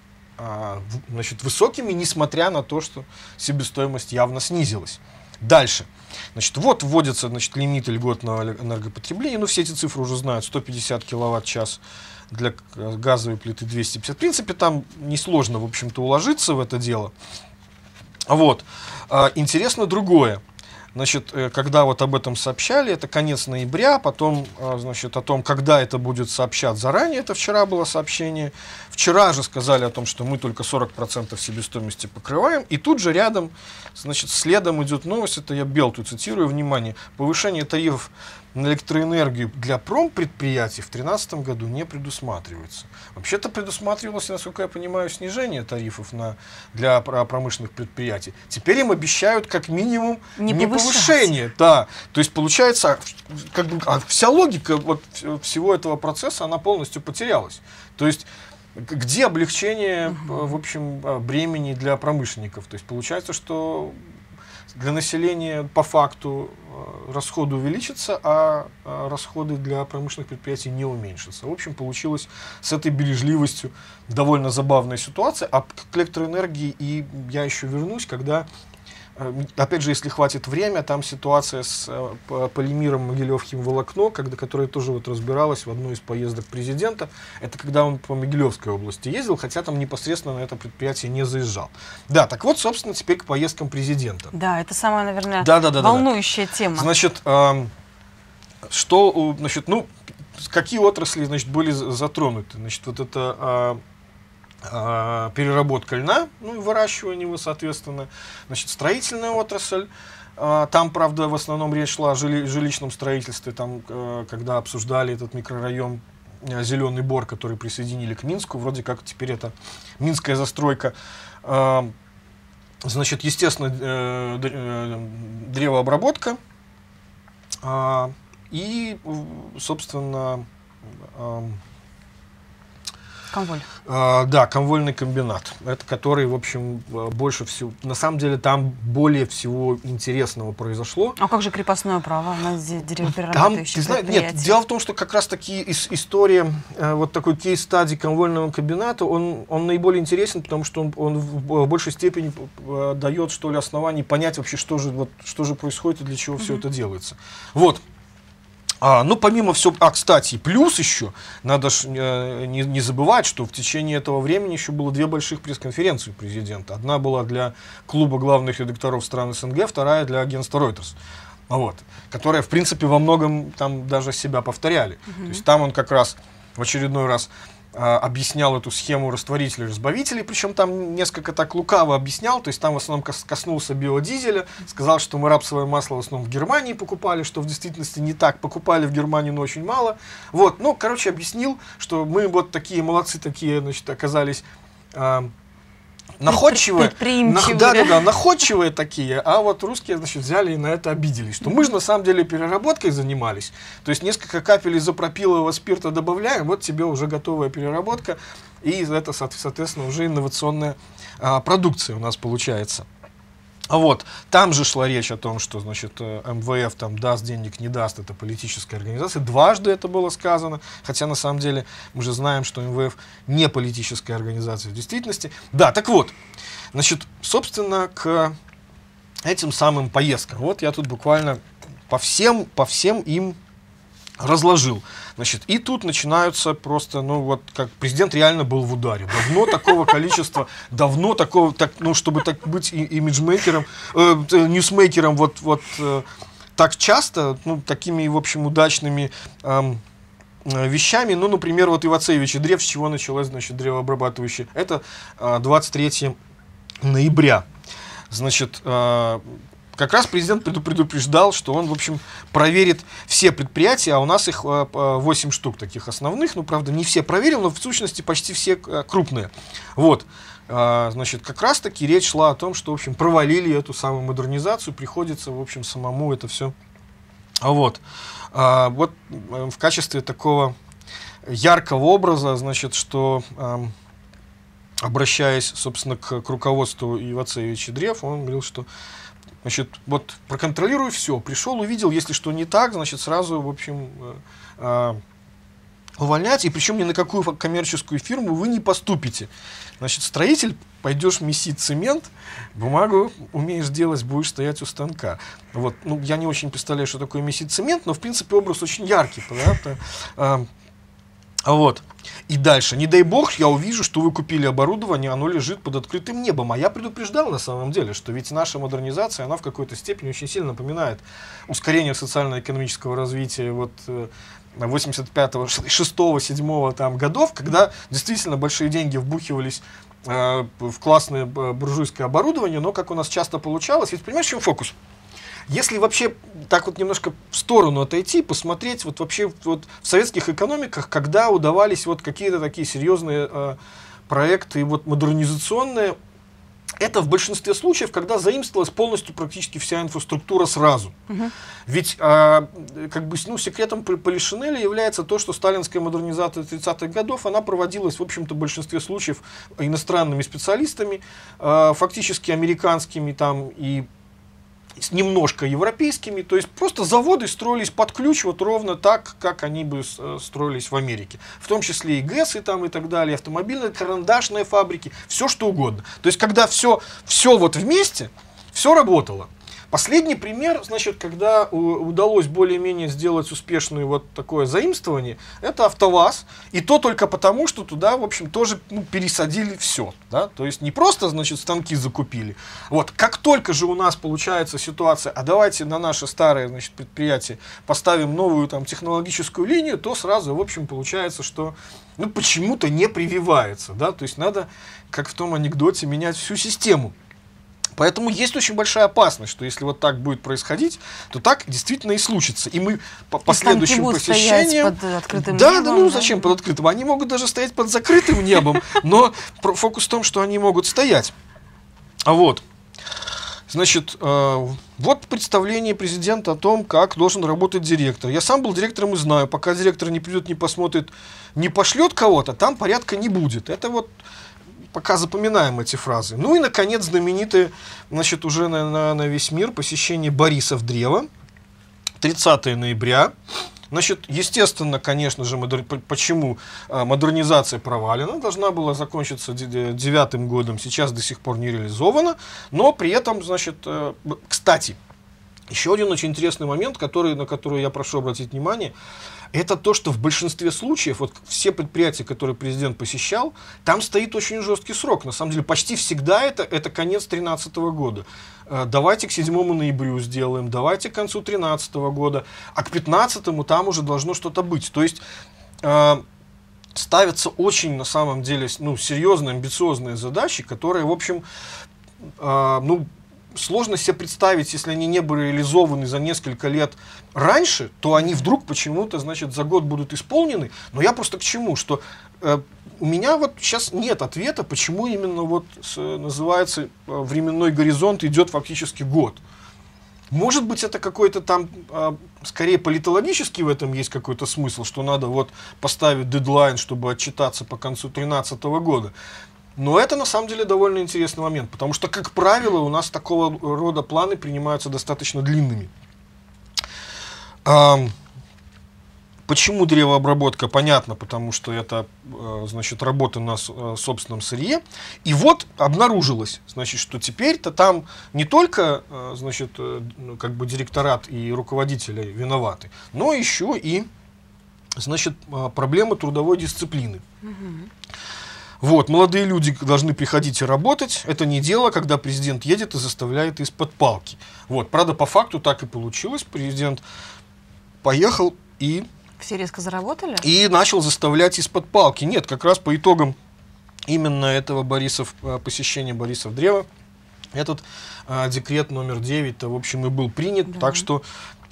Speaker 1: значит, высокими, несмотря на то, что себестоимость явно снизилась. Дальше. Значит, вот вводится, значит, лимит льготного энергопотребления. Ну, все эти цифры уже знают. 150 киловатт-час для газовой плиты, 250. В принципе, там несложно, в общем-то, уложиться в это дело. Вот. Интересно другое. Значит, когда вот об этом сообщали, это конец ноября, потом, значит, о том, когда это будет сообщать заранее, это вчера было сообщение. Вчера же сказали о том, что мы только 40% себестоимости покрываем, и тут же рядом, значит, следом идет новость, это я Белту цитирую, внимание, повышение тарифов на электроэнергию для промпредприятий в 2013 году не предусматривается. Вообще-то предусматривалось, насколько я понимаю, снижение тарифов для промышленных предприятий. Теперь им обещают как минимум не повышение. Да. То есть получается, как бы, вся логика вот всего этого процесса, она полностью потерялась. То есть где облегчение, в общем, бремени для промышленников? То есть получается, что для населения по факту расходы увеличатся, а расходы для промышленных предприятий не уменьшатся. В общем, получилась с этой бережливостью довольно забавная ситуация. А к электроэнергии и я еще вернусь, когда, опять же, если хватит время, там ситуация с полимером Могилев-Химволокно, которая тоже вот разбиралась в одной из поездок президента. Это когда он по Могилевской области ездил, хотя там непосредственно на это предприятие не заезжал. Да, так вот, собственно, теперь к поездкам президента.
Speaker 2: Да, это самая, наверное, волнующая тема.
Speaker 1: Значит, значит, ну, какие отрасли, значит, были затронуты? Значит, вот это переработка льна, ну и выращивание его, соответственно. Значит, строительная отрасль. Там, правда, в основном речь шла о жилищном строительстве, там, когда обсуждали этот микрорайон Зеленый Бор, который присоединили к Минску. Вроде как теперь это минская застройка. Значит, естественно, древообработка и, собственно,
Speaker 2: конволь.
Speaker 1: Да, конвольный комбинат. Это который, в общем, больше всего... На самом деле, там более всего интересного произошло.
Speaker 2: А как же крепостное право на деревоперерабатывающие предприятия?
Speaker 1: Нет, дело в том, что как раз-таки история, вот такой кейс-стадии конвольного комбината, он наиболее интересен, потому что он в большей степени дает, что ли, оснований понять вообще, что же происходит и для чего все это делается. Вот. Ну, помимо всего, кстати, плюс еще, надо не забывать, что в течение этого времени еще было 2 больших пресс-конференции президента. Одна была для клуба главных редакторов стран СНГ, вторая для агентства Reuters. вот, которые, в принципе, во многом там даже себя повторяли. То есть там он как раз в очередной раз объяснял эту схему растворителей и разбавителей, причем там несколько так лукаво объяснял, то есть там в основном коснулся биодизеля, сказал, что мы рапсовое масло в основном в Германии покупали, что в действительности не так, покупали в Германии, но очень мало. Вот, ну, короче, объяснил, что мы вот такие молодцы, такие, значит, оказались находчивые, находчивые такие, а вот русские, значит, взяли и на это обиделись, что мы же на самом деле переработкой занимались, то есть несколько капель изопропилового спирта добавляем, вот тебе уже готовая переработка, и это, соответственно, уже инновационная продукция у нас получается. Вот, там же шла речь о том, что, значит, МВФ там даст денег, не даст, это политическая организация. Дважды это было сказано, хотя на самом деле мы же знаем, что МВФ не политическая организация в действительности. Да, так вот, значит, собственно, к этим самым поездкам. Вот я тут буквально по всем им разложил. Значит, и тут начинаются просто, ну вот, как президент реально был в ударе. Давно такого количества, давно такого, так, ну, чтобы так быть имиджмейкером, ньюсмейкером вот так часто, ну, такими, в общем, удачными вещами. Ну, например, вот Ивацевич и Древ, с чего началось, значит, древообрабатывающее. Это 23 ноября. Значит, как раз президент предупреждал, что он, в общем, проверит все предприятия, а у нас их 8 штук таких основных, ну, правда, не все проверил, но в сущности почти все крупные. Вот, значит, как раз-таки речь шла о том, что, в общем, провалили эту самую модернизацию, приходится, в общем, самому это все. Вот, вот в качестве такого яркого образа, значит, что... обращаясь, собственно, к руководству Ивацевича и Древ, он говорил, что, значит, вот проконтролируй все, пришел, увидел, если что не так, значит, сразу, в общем, увольнять, и причем ни на какую коммерческую фирму вы не поступите. Значит, строитель, пойдешь месить цемент, бумагу умеешь делать, будешь стоять у станка. Вот, ну, я не очень представляю, что такое месить цемент, но, в принципе, образ очень яркий, да? Вот. И дальше, не дай бог, я увижу, что вы купили оборудование, оно лежит под открытым небом. А я предупреждал на самом деле, что ведь наша модернизация, она в какой-то степени очень сильно напоминает ускорение социально-экономического развития вот 85-го, 6-го, 7-го там годов, когда действительно большие деньги вбухивались в классное буржуйское оборудование, но как у нас часто получалось, ведь понимаешь, в чем фокус? Если вообще так вот немножко в сторону отойти, посмотреть вот вообще вот в советских экономиках, когда удавались вот какие-то такие серьезные проекты вот модернизационные, это в большинстве случаев, когда заимствовалась полностью практически вся инфраструктура сразу. Ведь как бы, ну, секретом Полишинеля является то, что сталинская модернизация 30-х годов, она проводилась в общем-то в большинстве случаев иностранными специалистами, фактически американскими там и немножко европейскими, то есть просто заводы строились под ключ вот ровно так, как они бы строились в Америке. В том числе и ГЭСы там и так далее, автомобильные, карандашные фабрики, все что угодно. То есть когда все вот вместе, все работало. Последний пример, значит, когда удалось более-менее сделать успешное вот такое заимствование, это АвтоВАЗ, и то только потому, что туда, в общем, тоже пересадили все, да? То есть не просто, значит, станки закупили. Вот, как только же у нас получается ситуация, а давайте на наше старое, значит, предприятие поставим новую там технологическую линию, то сразу, в общем, получается, что, ну, почему-то не прививается, да? То есть надо, как в том анекдоте, менять всю систему. Поэтому есть очень большая опасность, что если вот так будет происходить, то так действительно и случится. И мы по следующим посещениям...
Speaker 2: Под открытым
Speaker 1: да,
Speaker 2: небом,
Speaker 1: ну зачем под открытым? Они могут даже стоять под закрытым небом, но фокус в том, что они могут стоять. Вот. Значит, вот представление президента о том, как должен работать директор. Я сам был директором и знаю, пока директор не придет, не посмотрит, не пошлет кого-то, там порядка не будет. Это вот... Пока запоминаем эти фразы. Ну и, наконец, знаменитое, значит, уже на весь мир посещение Борисов Древа, 30 ноября. Значит, естественно, конечно же, почему модернизация провалена, должна была закончиться 9-м годом, сейчас до сих пор не реализована, но при этом, значит, кстати, Еще один очень интересный момент, на который я прошу обратить внимание, это то, что в большинстве случаев, вот все предприятия, которые президент посещал, там стоит очень жесткий срок. На самом деле, почти всегда это конец 2013 года. Давайте к 7 ноябрю сделаем, давайте к концу 2013 года, а к 2015 там уже должно что-то быть. То есть ставятся очень, на самом деле, серьезные, амбициозные задачи, которые, в общем, сложно себе представить, если они не были реализованы за несколько лет раньше, то они вдруг почему-то, значит, за год будут исполнены. Но я просто к чему? Что у меня вот сейчас нет ответа, почему именно вот называется временной горизонт идет фактически год. Может быть, это какой-то там, скорее политологический в этом есть какой-то смысл, что надо вот поставить дедлайн, чтобы отчитаться по концу 2013 года. Но это на самом деле довольно интересный момент, потому что, как правило, у нас такого рода планы принимаются достаточно длинными. Почему древообработка? Понятно, потому что это, значит, работа на собственном сырье. И вот обнаружилось, значит, что теперь-то там не только, значит, как бы директорат и руководители виноваты, но еще и, значит, проблема трудовой дисциплины. Вот, молодые люди должны приходить и работать. Это не дело, когда президент едет и заставляет из-под палки. Вот, правда, по факту так и получилось. Президент поехал и...
Speaker 2: Все резко заработали?
Speaker 1: И начал заставлять из-под палки. Нет, как раз по итогам именно этого посещения Борисов Древа, этот декрет номер 9, в общем, и был принят. Да. Так что...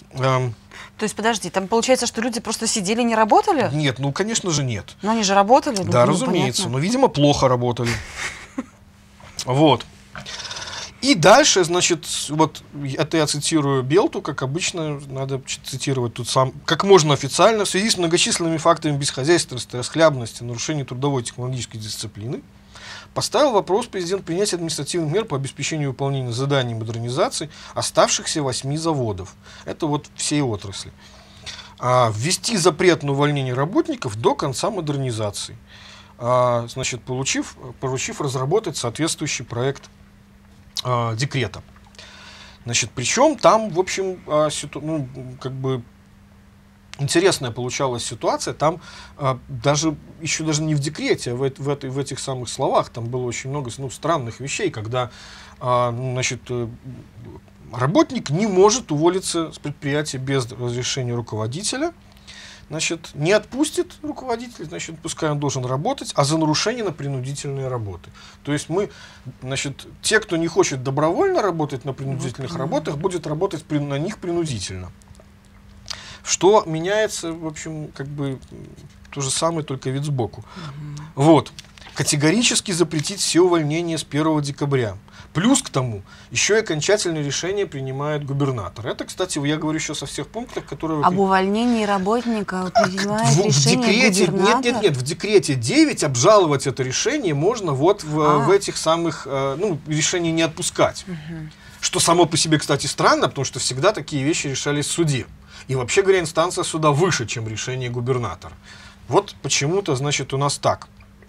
Speaker 2: То есть, подожди, там получается, что люди просто сидели, не работали?
Speaker 1: Нет, ну, конечно же, нет.
Speaker 2: Но они же работали?
Speaker 1: Да, разумеется. Но, видимо, плохо работали. Вот. И дальше, значит, вот это я цитирую Белту, как обычно, надо цитировать тут сам, как можно официально, в связи с многочисленными фактами бесхозяйственности, расхлябности, нарушения трудовой и технологической дисциплины, поставил вопрос президент принятия административных мер по обеспечению выполнения заданий модернизации оставшихся 8 заводов. Это вот всей отрасли. Ввести запрет на увольнение работников до конца модернизации. Значит, поручив разработать соответствующий проект декрета. Значит, причем там, в общем, как бы интересная получалась ситуация. Там еще даже не в декрете, а в этих самых словах там было очень много странных вещей, когда значит, работник не может уволиться с предприятия без разрешения руководителя. Значит, не отпустит руководитель, значит, пускай он должен работать, а за нарушение на принудительные работы. То есть значит, те, кто не хочет добровольно работать на принудительных работах, будет работать на них принудительно. Что меняется, в общем, как бы то же самое, только вид сбоку. Вот. Категорически запретить все увольнения с 1 декабря. Плюс к тому, еще и окончательное решение принимает губернатор. Это, кстати, я говорю еще со всех пунктов, которые...
Speaker 2: Об увольнении работника принимает решение губернатор?
Speaker 1: Нет, в декрете 9 обжаловать это решение можно вот в этих самых, решений не отпускать. Что само по себе, кстати, странно, потому что всегда такие вещи решались в суде. И вообще, говоря, инстанция суда выше, чем решение губернатора. Вот почему-то, значит, у нас так.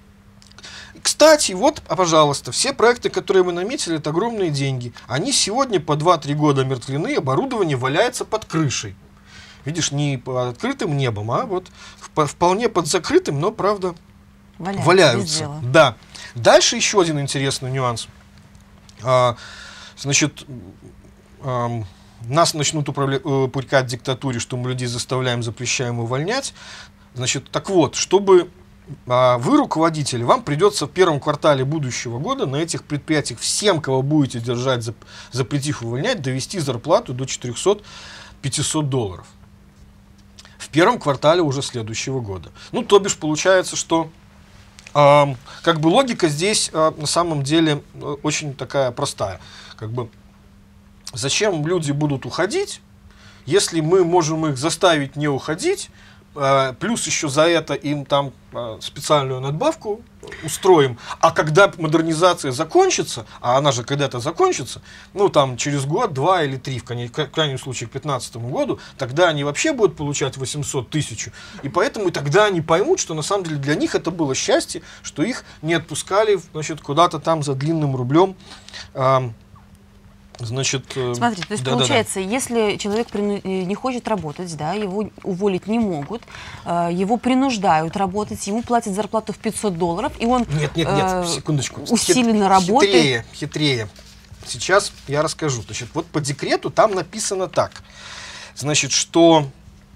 Speaker 1: Кстати, вот, пожалуйста, все проекты, которые мы наметили, это огромные деньги. Они сегодня по 2-3 года мертвены, оборудование валяется под крышей. Видишь, не под открытым небом, а вот вполне под закрытым, но, правда, валяются. Да. Дальше еще один интересный нюанс. Значит, нас начнут упрекать в диктатуре, что мы людей заставляем, запрещаем запрещаем, Значит, так вот, чтобы вы, руководители, вам придется в первом квартале будущего года на этих предприятиях всем, кого будете держать, запретив увольнять, довести зарплату до $400-500. В первом квартале уже следующего года. Ну, то бишь, получается, что как бы логика здесь на самом деле очень такая простая. Как бы, зачем люди будут уходить, если мы можем их заставить не уходить, плюс еще за это им там специальную надбавку устроим, а когда модернизация закончится, а она же когда-то закончится, ну там через год, 2 или 3, в крайнем случае к 2015 году, тогда они вообще будут получать 800 тысяч, и поэтому тогда они поймут, что на самом деле для них это было счастье, что их не отпускали, значит, куда-то там за длинным рублем Значит,
Speaker 2: Смотрите, то есть получается, если человек не хочет работать, да, его уволить не могут, его принуждают работать, ему платят зарплату в $500, и он
Speaker 1: Нет, секундочку.
Speaker 2: Усиленно работает.
Speaker 1: Хитрее. Сейчас я расскажу. Значит, вот по декрету там написано так. Значит, что...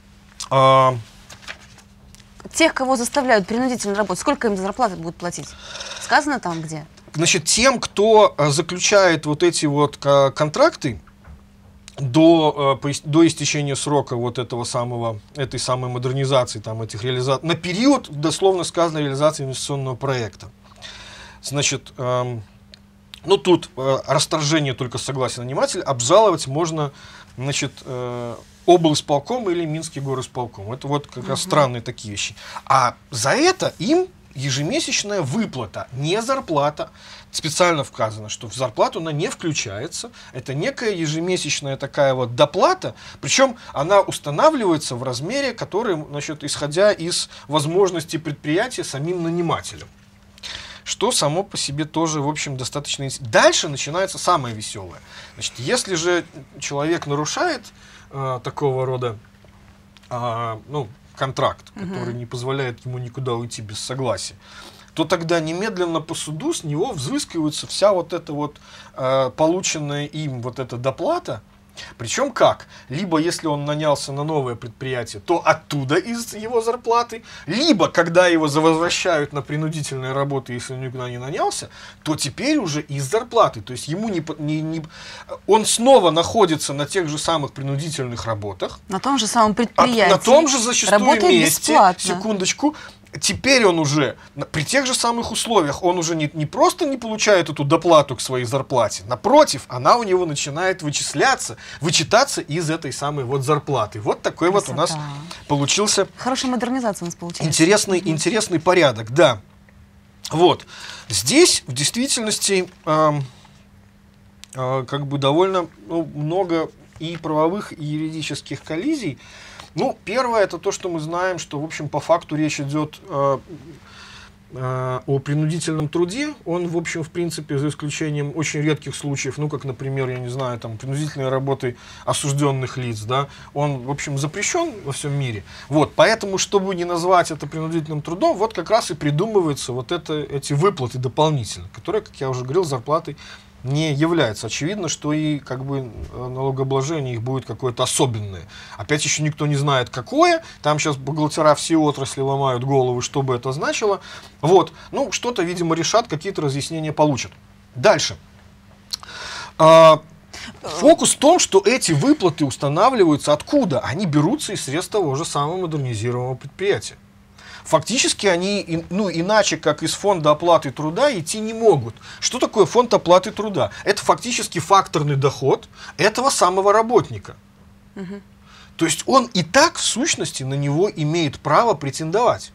Speaker 2: Тех, кого заставляют принудительно работать, сколько им зарплаты будут платить? Сказано там где?
Speaker 1: Значит, тем, кто заключает вот эти вот контракты до истечения срока вот этой самой модернизации, там, этих на период, дословно сказано, реализации инвестиционного проекта. Значит, ну тут расторжение только согласия нанимателя, обжаловать можно, значит, облисполком или Минский горисполком. Это вот как раз странные такие вещи. А за это им ежемесячная выплата, не зарплата. Специально вказано, что в зарплату она не включается. Это некая ежемесячная такая вот доплата. Причем она устанавливается в размере, который, значит, исходя из возможностей предприятия самим нанимателем. Что само по себе тоже, в общем, достаточно интересно. Дальше начинается самое веселое. Значит, если же человек нарушает такого рода контракт, который не позволяет ему никуда уйти без согласия, то тогда немедленно по суду с него взыскивается вся вот эта вот полученная им вот эта доплата. Причем как? Либо если он нанялся на новое предприятие, то оттуда из его зарплаты, либо когда его возвращают на принудительные работы, если он никуда не нанялся, то теперь уже из зарплаты. То есть ему он снова находится на тех же самых принудительных работах.
Speaker 2: На том же самом предприятии.
Speaker 1: На том же зачастую
Speaker 2: работает
Speaker 1: месте.
Speaker 2: Бесплатно.
Speaker 1: Секундочку. Теперь он уже, при тех же самых условиях, он уже не просто не получает эту доплату к своей зарплате, напротив, она у него начинает вычитаться из этой самой вот зарплаты. Вот такой вот у нас получился...
Speaker 2: Хорошая модернизация у нас получилась.
Speaker 1: Интересный порядок, да. Вот. Здесь, в действительности, как бы довольно много и правовых, и юридических коллизий. Ну, первое, это то, что мы знаем, что, в общем, по факту речь идет о принудительном труде. Он, в общем, в принципе, за исключением очень редких случаев, ну, как, например, я не знаю, там, принудительной работы осужденных лиц, да, он, в общем, запрещен во всем мире. Вот, поэтому, чтобы не назвать это принудительным трудом, вот как раз и придумываются вот эти выплаты дополнительно, которые, как я уже говорил, зарплатой не является. Очевидно, что и как бы налогообложение их будет какое-то особенное. Опять еще никто не знает, какое. Там сейчас бухгалтера все отрасли ломают головы, что бы это значило. Вот. Ну, что-то, видимо, решат, какие-то разъяснения получат. Дальше. Фокус в том, что эти выплаты устанавливаются откуда? Они берутся из средств того же самого модернизированного предприятия. Фактически они, ну, иначе как из фонда оплаты труда идти не могут. Что такое фонд оплаты труда? Это фактически факторный доход этого самого работника. То есть он и так в сущности на него имеет право претендовать.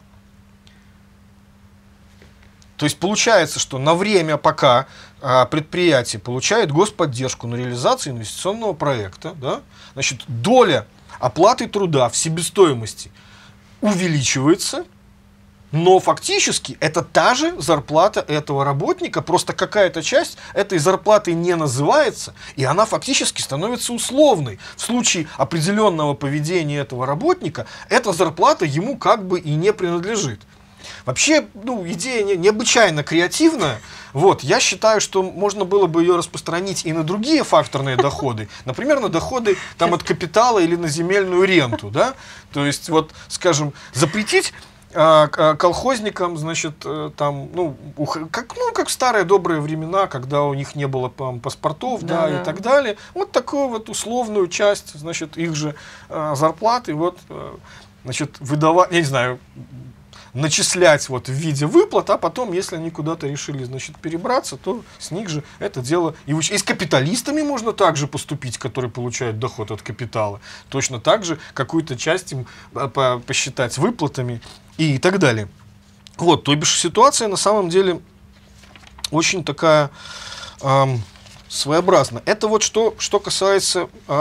Speaker 1: То есть получается, что на время, пока предприятие получает господдержку на реализацию инвестиционного проекта, да, значит, доля оплаты труда в себестоимости увеличивается, но фактически это та же зарплата этого работника, просто какая-то часть этой зарплаты не называется, и она фактически становится условной. В случае определенного поведения этого работника, эта зарплата ему как бы и не принадлежит. Вообще, ну, идея необычайно креативная. Вот, я считаю, что можно было бы ее распространить и на другие факторные доходы. Например, на доходы там, от капитала или на земельную ренту. Да? То есть, вот, скажем, запретить колхозникам, значит, там, ну, как в старые добрые времена, когда у них не было паспортов, да, и так далее. Вот такую вот условную часть, значит, их же зарплаты, вот, значит, выдавать, я не знаю, начислять вот в виде выплат, а потом, если они куда-то решили, значит, перебраться, то с них же это дело и с капиталистами можно также поступить, которые получают доход от капитала. Точно так же какую-то часть им посчитать выплатами и так далее. Вот, то бишь ситуация на самом деле очень такая своеобразная. Это вот что касается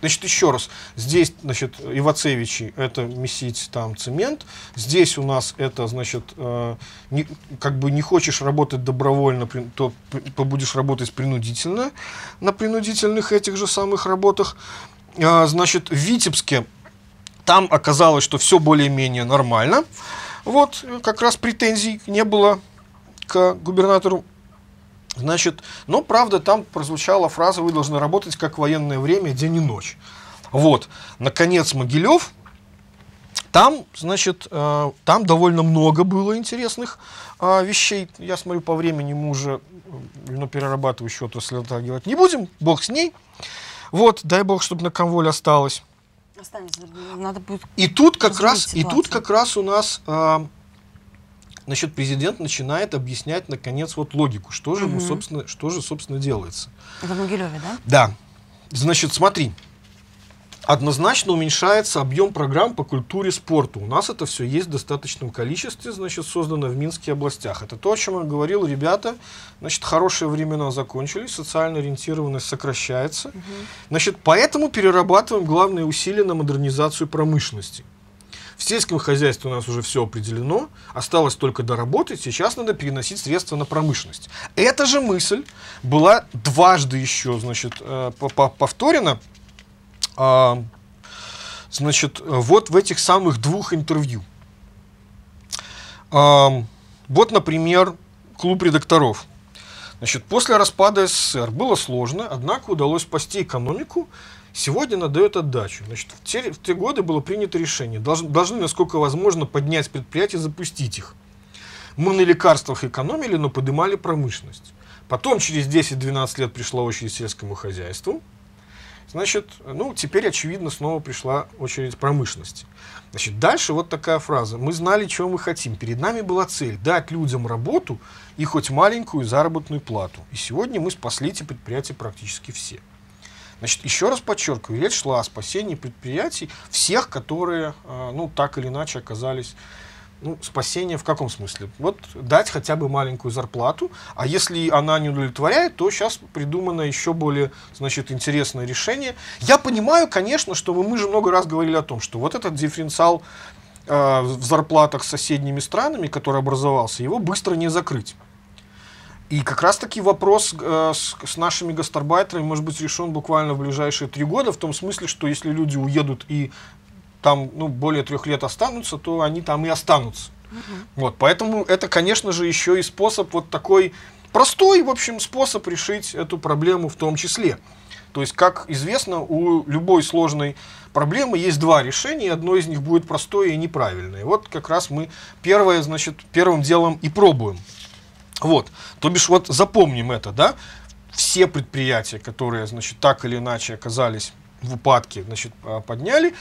Speaker 1: Значит, еще раз, здесь, значит, Ивацевичи — это месить там цемент, здесь у нас это, значит, как бы не хочешь работать добровольно, то будешь работать принудительно на принудительных этих же самых работах. Значит, в Витебске там оказалось, что все более-менее нормально. Вот, как раз претензий не было к губернатору. Значит, но, правда, там прозвучала фраза: вы должны работать как в военное время, день и ночь. Вот, наконец, Могилев. Там, значит, там довольно много было интересных вещей. Я смотрю, по времени мы уже перерабатывающую отрасль затрагивать не будем. Бог с ней. Вот, дай бог, чтобы на конволе осталось.
Speaker 2: Надо будет
Speaker 1: и тут как раз у нас... Значит, президент начинает объяснять, наконец, вот логику, что же, собственно, делается.
Speaker 2: Это в Могилеве, да?
Speaker 1: Да. Значит, смотри, однозначно уменьшается объем программ по культуре, спорту. У нас это все есть в достаточном количестве, значит, создано в Минских областях. Это то, о чем я говорил, ребята, значит, хорошие времена закончились, социальная ориентированность сокращается. Значит, поэтому перерабатываем главные усилия на модернизацию промышленности. В сельском хозяйстве у нас уже все определено, осталось только доработать, сейчас надо переносить средства на промышленность. Эта же мысль была дважды еще, значит, повторена, значит, вот в этих самых двух интервью. Вот, например, клуб редакторов. Значит, после распада СССР было сложно, однако удалось спасти экономику. Сегодня она дает отдачу. Значит, в те годы было принято решение. Должны, насколько возможно, поднять предприятия и запустить их. Мы на лекарствах экономили, но поднимали промышленность. Потом, через 10-12 лет, пришла очередь сельскому хозяйству. Значит, ну, теперь, очевидно, снова пришла очередь промышленности. Значит, дальше вот такая фраза. Мы знали, чего мы хотим. Перед нами была цель дать людям работу и хоть маленькую заработную плату. И сегодня мы спасли эти предприятия практически все. Значит, еще раз подчеркиваю, речь шла о спасении предприятий, всех, которые, ну, так или иначе оказались, ну, спасение в каком смысле? Вот дать хотя бы маленькую зарплату, а если она не удовлетворяет, то сейчас придумано еще более, значит, интересное решение. Я понимаю, конечно, что мы же много раз говорили о том, что вот этот дифференциал в зарплатах с соседними странами, который образовался, его быстро не закрыть. И как раз-таки вопрос с нашими гастарбайтерами может быть решен буквально в ближайшие 3 года, в том смысле, что если люди уедут и там, ну, более 3 лет останутся, то они там и останутся. Вот, поэтому это, конечно же, еще и способ, вот такой простой, в общем, способ решить эту проблему в том числе. То есть, как известно, у любой сложной проблемы есть 2 решения, и одно из них будет простое и неправильное. И вот как раз мы первым делом и пробуем. Вот, то бишь, вот запомним это, да, все предприятия, которые, значит, так или иначе оказались в упадке, значит, подняли,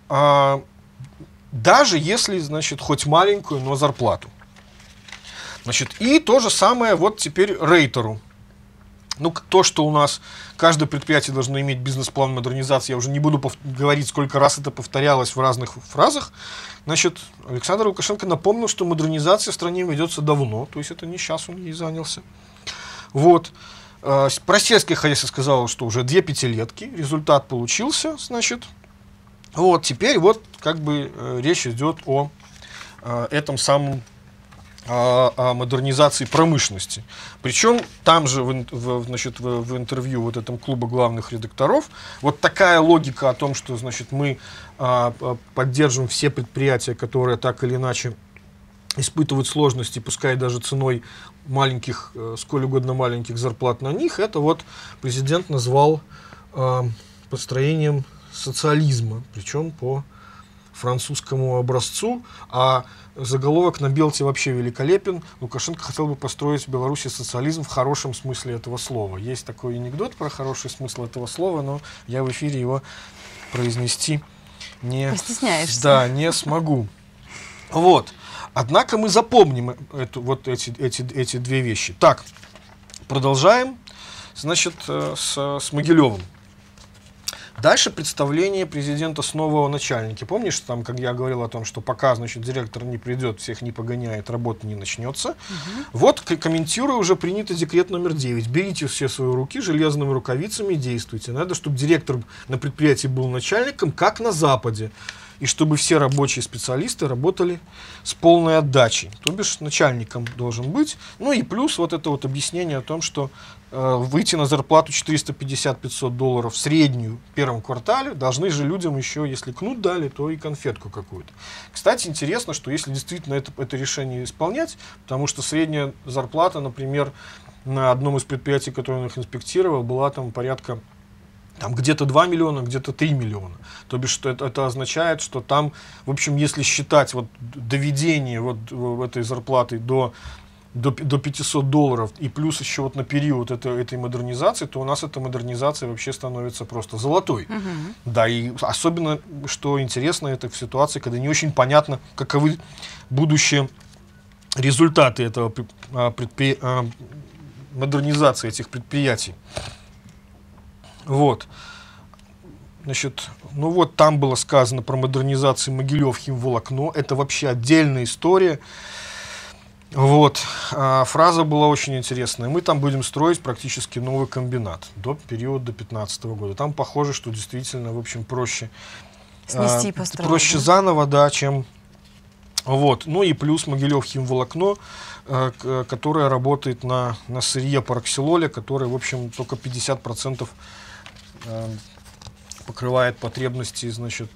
Speaker 1: даже если, значит, хоть маленькую, но зарплату. Значит, и то же самое вот теперь рейтеру. Ну, то, что у нас каждое предприятие должно иметь бизнес-план модернизации, я уже не буду говорить, сколько раз это повторялось в разных фразах. Значит, Александр Лукашенко напомнил, что модернизация в стране ведется давно, то есть это не сейчас он ей занялся. Вот. Про сельское хозяйство сказал, что уже 2 пятилетки, результат получился, значит. Вот, теперь вот как бы речь идет о этом самом, о модернизации промышленности. Причем там же значит, в интервью вот этом клуба главных редакторов вот такая логика о том, что, значит, мы поддерживаем все предприятия, которые так или иначе испытывают сложности, пускай даже ценой маленьких, сколь угодно маленьких зарплат на них, это вот президент назвал построением социализма, причем по французскому образцу, а заголовок на Белте вообще великолепен. Лукашенко хотел бы построить в Беларуси социализм в хорошем смысле этого слова. Есть такой анекдот про хороший смысл этого слова, но я в эфире его произнести не смогу. Вот. Однако мы запомним вот эти 2 вещи. Так, продолжаем, значит, с Могилевым. Дальше представление президента снова о начальнике. Помнишь, там, как я говорил о том, что пока, значит, директор не придет, всех не погоняет, работа не начнется. Вот, комментируя, уже принятый декрет номер 9. Берите все свои руки железными рукавицами и действуйте. Надо, чтобы директор на предприятии был начальником, как на Западе. И чтобы все рабочие специалисты работали с полной отдачей. То бишь начальником должен быть. Ну и плюс вот это вот объяснение о том, что выйти на зарплату 450-500 долларов в среднюю в первом квартале должны же людям еще, если кнут дали, то и конфетку какую-то. Кстати, интересно, что если действительно это решение исполнять, потому что средняя зарплата, например, на одном из предприятий, которое он их инспектировал, была там порядка там где-то 2 миллиона, где-то 3 миллиона. То бишь, что это означает, что там, в общем, если считать вот доведение вот этой зарплаты до 500 долларов и плюс еще вот на период этой модернизации, то у нас эта модернизация вообще становится просто золотой. Да, и особенно, что интересно, это в ситуации, когда не очень понятно, каковы будущие результаты этого модернизации этих предприятий. Вот. Значит, ну вот там было сказано про модернизацию Могилев химволокно. Это вообще отдельная история. Вот. Фраза была очень интересная. Мы там будем строить практически новый комбинат до периода 2015 года. Там похоже, что действительно, в общем, проще
Speaker 2: снести, построить,
Speaker 1: проще заново, да, чем... Вот. Ну и плюс Могилев химволокно, которое работает на сырье параксилоле, который, в общем, только 50% покрывает потребности, значит,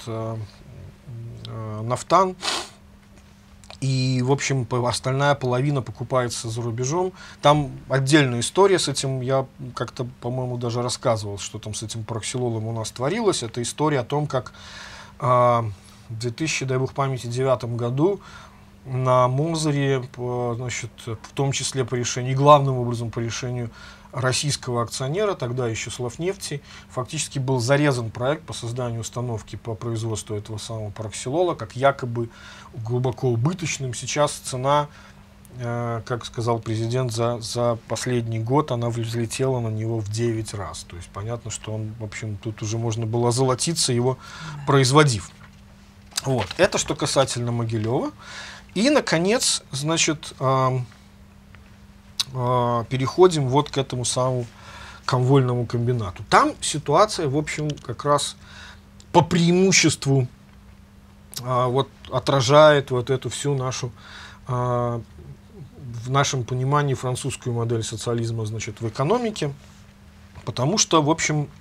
Speaker 1: нафтан. И, в общем, остальная половина покупается за рубежом. Там отдельная история с этим. Я как-то, по-моему, даже рассказывал, что там с этим параксилолом у нас творилось. Это история о том, как в 2000, дай бог памяти, 2009 году на Мозыре, значит, в том числе по решению, и главным образом по решению российского акционера, тогда еще Славнефти, фактически был зарезан проект по созданию установки по производству этого самого параксилола, как якобы глубоко убыточным. Сейчас цена, как сказал президент, за последний год она взлетела на него в 9 раз. То есть понятно, что он, в общем, тут уже можно было озолотиться, его производив. Вот. Это что касательно Могилева. И, наконец, значит, переходим вот к этому самому комвольному комбинату. Там ситуация, в общем, как раз по преимуществу вот отражает вот эту всю нашу, в нашем понимании, французскую модель социализма, значит, в экономике, потому что, в общем,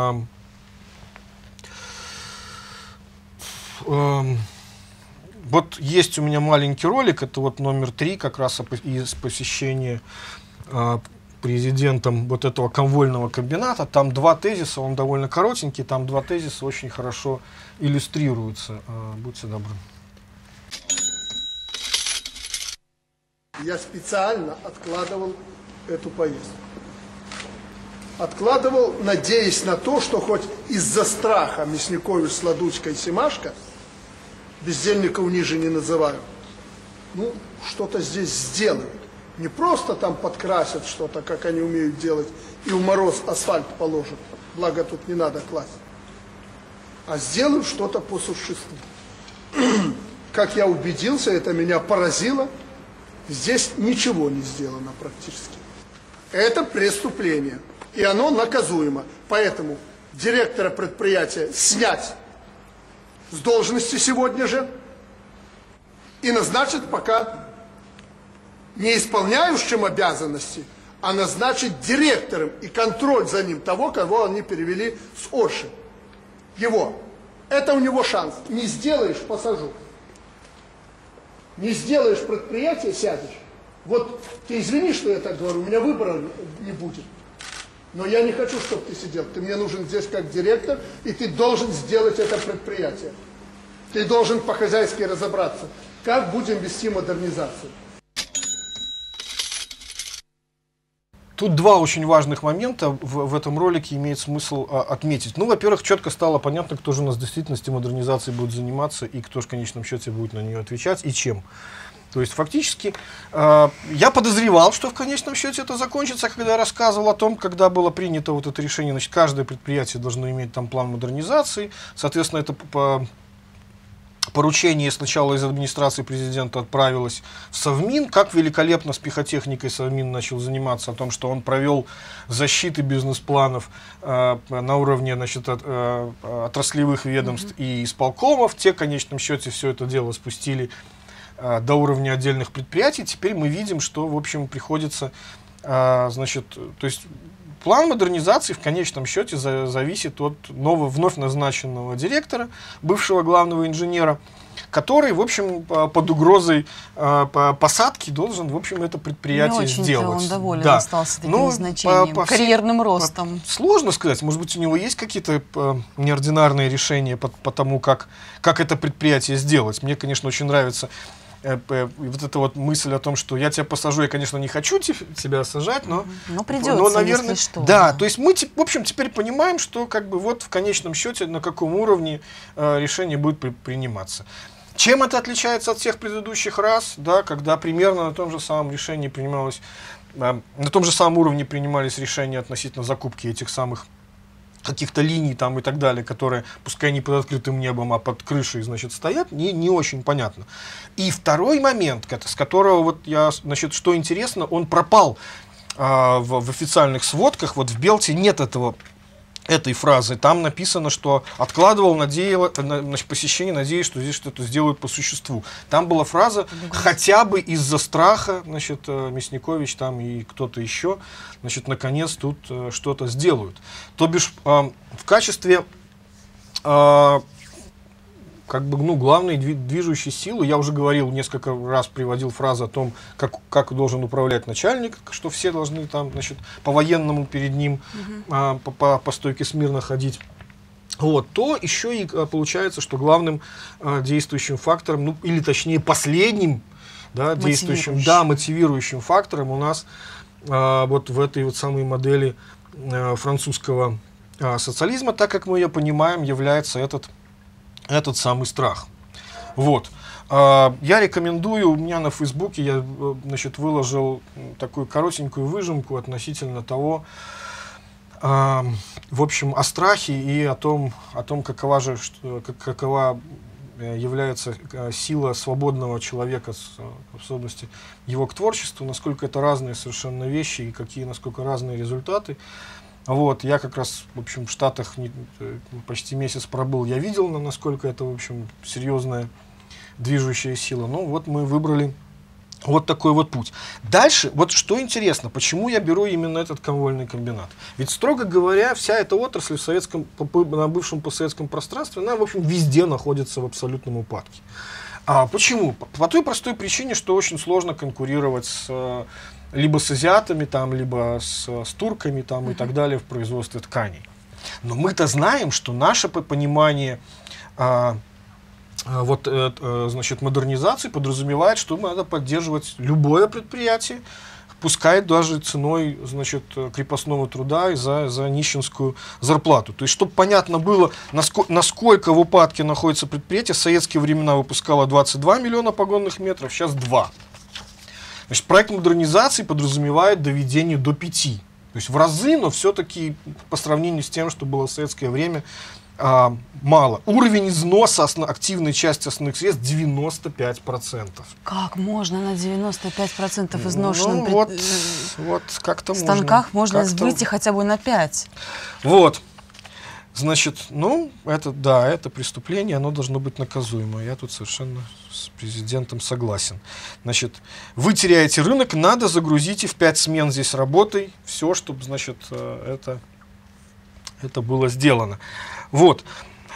Speaker 1: вот есть у меня маленький ролик, это вот номер 3, как раз из посещения президентом вот этого комвольного комбината. Там два тезиса, он довольно коротенький, там два тезиса очень хорошо иллюстрируются. Будьте добры.
Speaker 3: Я специально откладывал эту поездку. Откладывал, надеясь на то, что хоть из-за страха Мясникович, Сладучка и Семашко, бездельников ниже не называю, ну, что-то здесь сделают. Не просто там подкрасят что-то, как они умеют делать, и в мороз асфальт положат, благо тут не надо класть, а сделают что-то по существу. Как я убедился, это меня поразило, здесь ничего не сделано практически. Это преступление, и оно наказуемо. Поэтому директора предприятия снять с должности сегодня же и назначить пока не исполняющим обязанности, а назначить директором и контроль за ним того, кого они перевели с Орши. Его. Это у него шанс. Не сделаешь — посажу. Не сделаешь предприятие — сядешь. Вот ты извини, что я так говорю, у меня выбора не будет. Но я не хочу, чтобы ты сидел. Ты мне нужен здесь как директор, и ты должен сделать это предприятие. Ты должен по-хозяйски разобраться, как будем вести модернизацию.
Speaker 1: Тут два очень важных момента в этом ролике имеет смысл отметить. Ну, во-первых, четко стало понятно, кто же у нас в действительности модернизацией будет заниматься и кто же в конечном счете будет на нее отвечать и чем. То есть фактически я подозревал, что в конечном счете это закончится, когда я рассказывал о том, когда было принято вот это решение, значит, каждое предприятие должно иметь там план модернизации, соответственно, это поручение сначала из администрации президента отправилось в Совмин. Как великолепно с пихотехникой Совмин начал заниматься, о том, что он провел защиты бизнес-планов на уровне, значит, отраслевых ведомств и исполкомов. Те, в конечном счете, все это дело спустили до уровня отдельных предприятий. Теперь мы видим, что, в общем, приходится, значит, то есть план модернизации в конечном счете зависит от вновь назначенного директора, бывшего главного инженера, который, в общем, под угрозой посадки должен, в общем, это предприятие сделать.
Speaker 2: Он доволен остался таким назначением, карьерным ростом.
Speaker 1: Сложно сказать, может быть, у него есть какие-то неординарные решения по тому, как это предприятие сделать. Мне, конечно, очень нравится вот эта вот мысль о том, что я тебя посажу, я, конечно, не хочу тебя сажать, но
Speaker 2: придется,
Speaker 1: наверное,
Speaker 2: если что.
Speaker 1: Да, то есть мы, в общем, теперь понимаем, что как бы вот в конечном счете на каком уровне решение будет приниматься. Чем это отличается от всех предыдущих раз, да, когда примерно на том же самом решении принималось, на том же самом уровне принимались решения относительно закупки этих самых каких-то линий там и так далее, которые, пускай не под открытым небом, а под крышей, значит, стоят, не очень понятно. И второй момент, с которого вот я, значит, что интересно, он пропал в официальных сводках, вот в Белте нет этой фразы. Там написано, что откладывал значит, посещение, надеясь, что здесь что-то сделают по существу. Там была фраза «хотя бы из-за страха», значит, Мясникович там и кто-то еще, значит, наконец тут что-то сделают. То бишь в качестве как бы, главной движущей силы, я уже говорил, несколько раз приводил фразу о том, как должен управлять начальник, что все должны там, значит, по-военному перед ним по стойке смирно ходить. Вот, то еще и получается, что главным действующим фактором, или точнее последним, да, мотивирующим фактором у нас вот в этой вот самой модели французского социализма, так как мы ее понимаем, является этот самый страх. Вот. Я рекомендую, у меня на Фейсбуке я, значит, выложил такую коротенькую выжимку относительно того, в общем, о страхе и о том, какова является сила свободного человека, в особенности его к творчеству, насколько это разные совершенно вещи и какие, насколько разные результаты. Вот, я как раз, в общем, в Штатах почти месяц пробыл, я видел, насколько это, в общем, серьезная движущая сила. Ну, вот мы выбрали вот такой вот путь. Дальше, вот что интересно, почему я беру именно этот конвойный комбинат? Ведь, строго говоря, вся эта отрасль на бывшем постсоветском пространстве, она, в общем, везде находится в абсолютном упадке. Почему? По той простой причине, что очень сложно конкурировать либо с азиатами, либо с турками и так далее в производстве тканей. Но мы-то знаем, что наше понимание значит, модернизации подразумевает, что надо поддерживать любое предприятие, пускай даже ценой, значит, крепостного труда и за нищенскую зарплату. То есть, чтобы понятно было, насколько в упадке находится предприятие, в советские времена выпускало 22 миллиона погонных метров, сейчас 2. Значит, проект модернизации подразумевает доведение до 5. То есть в разы, но все-таки по сравнению с тем, что было в советское время, мало. Уровень износа активной части основных средств 95%.
Speaker 2: Как можно на 95% изношенным
Speaker 1: вот как-то
Speaker 2: станках можно выйти хотя бы на 5%?
Speaker 1: Вот. Значит, это преступление, оно должно быть наказуемо. Я тут совершенно с президентом согласен. Значит, вы теряете рынок, надо загрузите в 5 смен здесь работой все, чтобы, значит, это было сделано. Вот.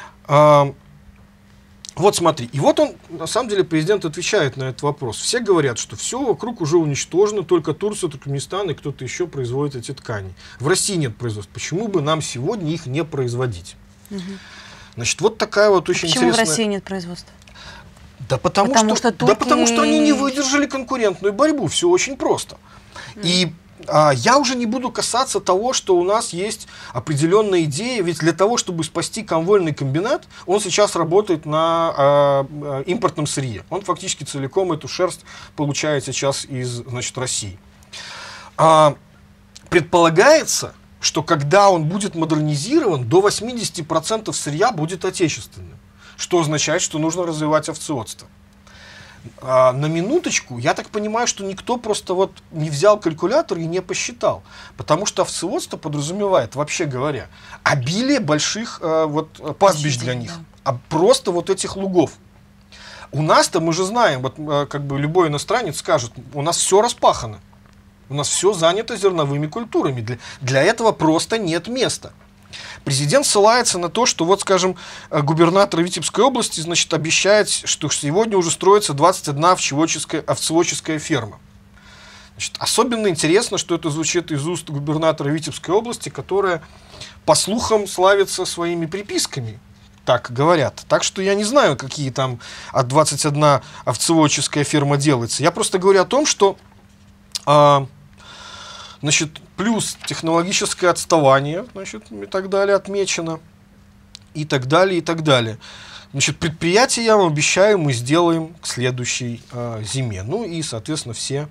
Speaker 1: Вот смотри, и вот он, на самом деле, президент отвечает на этот вопрос. Все говорят, что все вокруг уже уничтожено, только Турция, Туркменистан и кто-то еще производит эти ткани. В России нет производства. Почему бы нам сегодня их не производить? Значит, вот такая вот очень интересная...
Speaker 2: Почему в России нет производства?
Speaker 1: Да потому что они не выдержали конкурентную борьбу. Все очень просто. И я уже не буду касаться того, что у нас есть определенная идея, ведь для того, чтобы спасти комвольный комбинат, он сейчас работает на импортном сырье. Он фактически целиком эту шерсть получает сейчас из, значит, России. Предполагается, что когда он будет модернизирован, до 80% сырья будет отечественным, что означает, что нужно развивать овцеводство. На минуточку, я так понимаю, что никто просто вот не взял калькулятор и не посчитал, потому что овцеводство подразумевает, вообще говоря, обилие больших вот пастбищ для них, просто вот этих лугов. У нас-то, мы же знаем, вот как бы любой иностранец скажет, у нас все распахано, у нас все занято зерновыми культурами, для этого просто нет места. Президент ссылается на то, что, вот, скажем, губернатор Витебской области, значит, обещает, что сегодня уже строится 21 овцеводческая ферма. Значит, особенно интересно, что это звучит из уст губернатора Витебской области, которая, по слухам, славится своими приписками, так говорят. Так что я не знаю, какие там от 21 овцеводческая ферма делается. Я просто говорю о том, что... Значит, плюс технологическое отставание, значит, и так далее отмечено, и так далее, и так далее. Значит, предприятие, я вам обещаю, мы сделаем к следующей зиме. Ну и, соответственно, все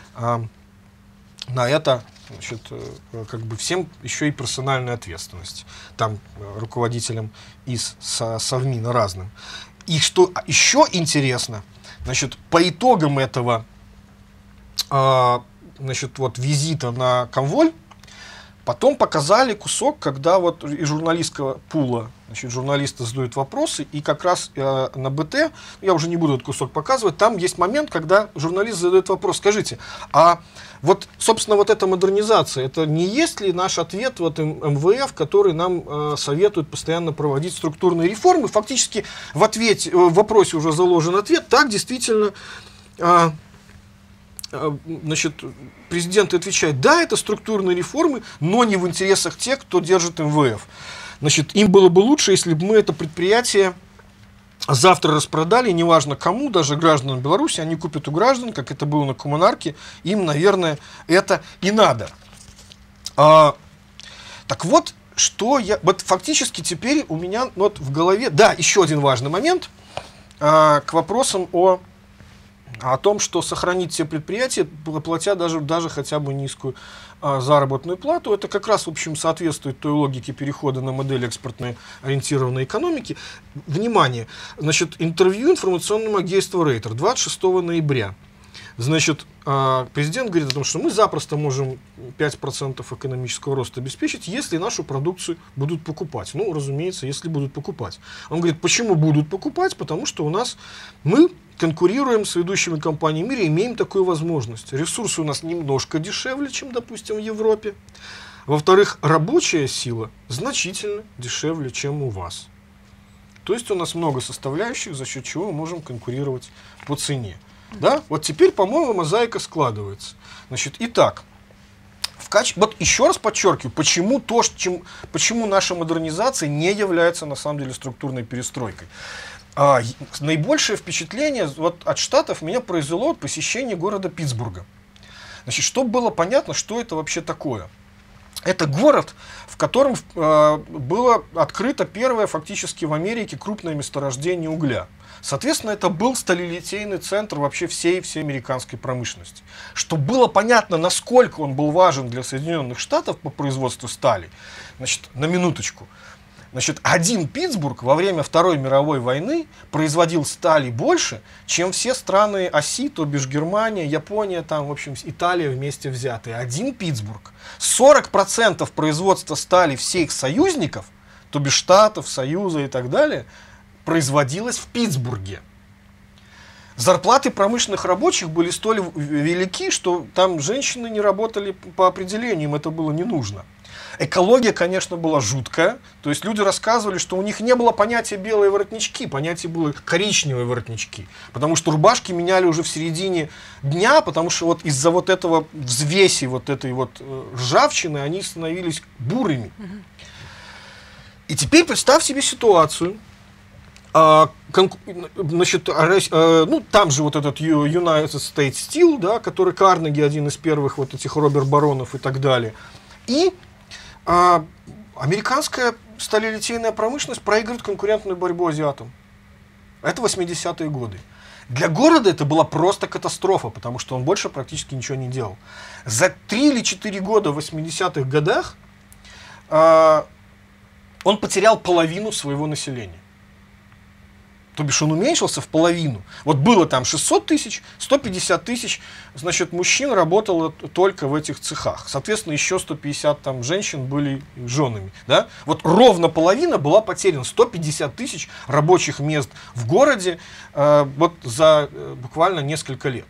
Speaker 1: на это, значит, как бы всем еще и персональная ответственность. Там руководителям из Совмина разным. И что еще интересно, значит, по итогам этого значит, вот визита на конвой, потом показали кусок, когда вот из журналистского пула, значит, журналисты задают вопросы, и как раз на БТ, я уже не буду этот кусок показывать, там есть момент, когда журналист задает вопрос, скажите, а вот, собственно, вот эта модернизация, это не есть ли наш ответ вот МВФ, который нам советует постоянно проводить структурные реформы? Фактически в ответе, в вопросе уже заложен ответ, так, действительно, значит, президент отвечает, да, это структурные реформы, но не в интересах тех, кто держит МВФ. Значит, им было бы лучше, если бы мы это предприятие завтра распродали, неважно кому, даже гражданам Беларуси, они купят у граждан, как это было на коммунарке, им, наверное, это и надо. Так вот, что я... Вот фактически теперь у меня вот в голове... Да, еще один важный момент к вопросам о том, что сохранить все предприятия, платя даже хотя бы низкую заработную плату, это как раз, в общем, соответствует той логике перехода на модель экспортной ориентированной экономики. Внимание! Значит, интервью информационному агентству Рейтер 26 ноября. Значит, президент говорит о том, что мы запросто можем 5% экономического роста обеспечить, если нашу продукцию будут покупать. Ну, разумеется, если будут покупать. Он говорит, почему будут покупать? Потому что у нас мы конкурируем с ведущими компаниями в мире, имеем такую возможность. Ресурсы у нас немножко дешевле, чем, допустим, в Европе. Во-вторых, рабочая сила значительно дешевле, чем у вас. То есть у нас много составляющих, за счет чего мы можем конкурировать по цене. Да? Вот теперь, по-моему, мозаика складывается. Значит, итак, вот еще раз подчеркиваю, почему наша модернизация не является на самом деле структурной перестройкой. Наибольшее впечатление вот от Штатов меня произвело от посещения города Питтсбурга. Значит, чтобы было понятно, что это вообще такое. Это город, в котором было открыто первое фактически в Америке крупное месторождение угля. Соответственно, это был сталелитейный центр вообще всей американской промышленности. Чтобы было понятно, насколько он был важен для Соединенных Штатов по производству стали, значит, на минуточку. Значит, один Питтсбург во время Второй мировой войны производил стали больше, чем все страны оси, то бишь Германия, Япония, там, в общем, Италия вместе взятые. Один Питтсбург. 40% производства стали всех союзников, то бишь Штатов, Союза и так далее, производилось в Питтсбурге. Зарплаты промышленных рабочих были столь велики, что там женщины не работали по определению, им это было не нужно. Экология, конечно, была жуткая. То есть люди рассказывали, что у них не было понятия белые воротнички, понятие было коричневые воротнички. Потому что рубашки меняли уже в середине дня, потому что вот из-за вот этого взвеси, вот этой вот ржавчины, они становились бурыми. И теперь представь себе ситуацию. Значит, ну, там же вот этот United States Steel, да, который Карнеги, один из первых вот этих Роберт Баронов и так далее. И американская сталелитейная промышленность проигрывает конкурентную борьбу азиатам. Это 80-е годы. Для города это была просто катастрофа, потому что он больше практически ничего не делал. За 3 или 4 года в 80-х годах он потерял половину своего населения. То бишь он уменьшился в половину. Вот было там 600 тысяч, 150 тысяч, значит, мужчин работало только в этих цехах. Соответственно, еще 150 там женщин были женами. Да? Вот ровно половина была потеряна. 150 тысяч рабочих мест в городе вот за буквально несколько лет.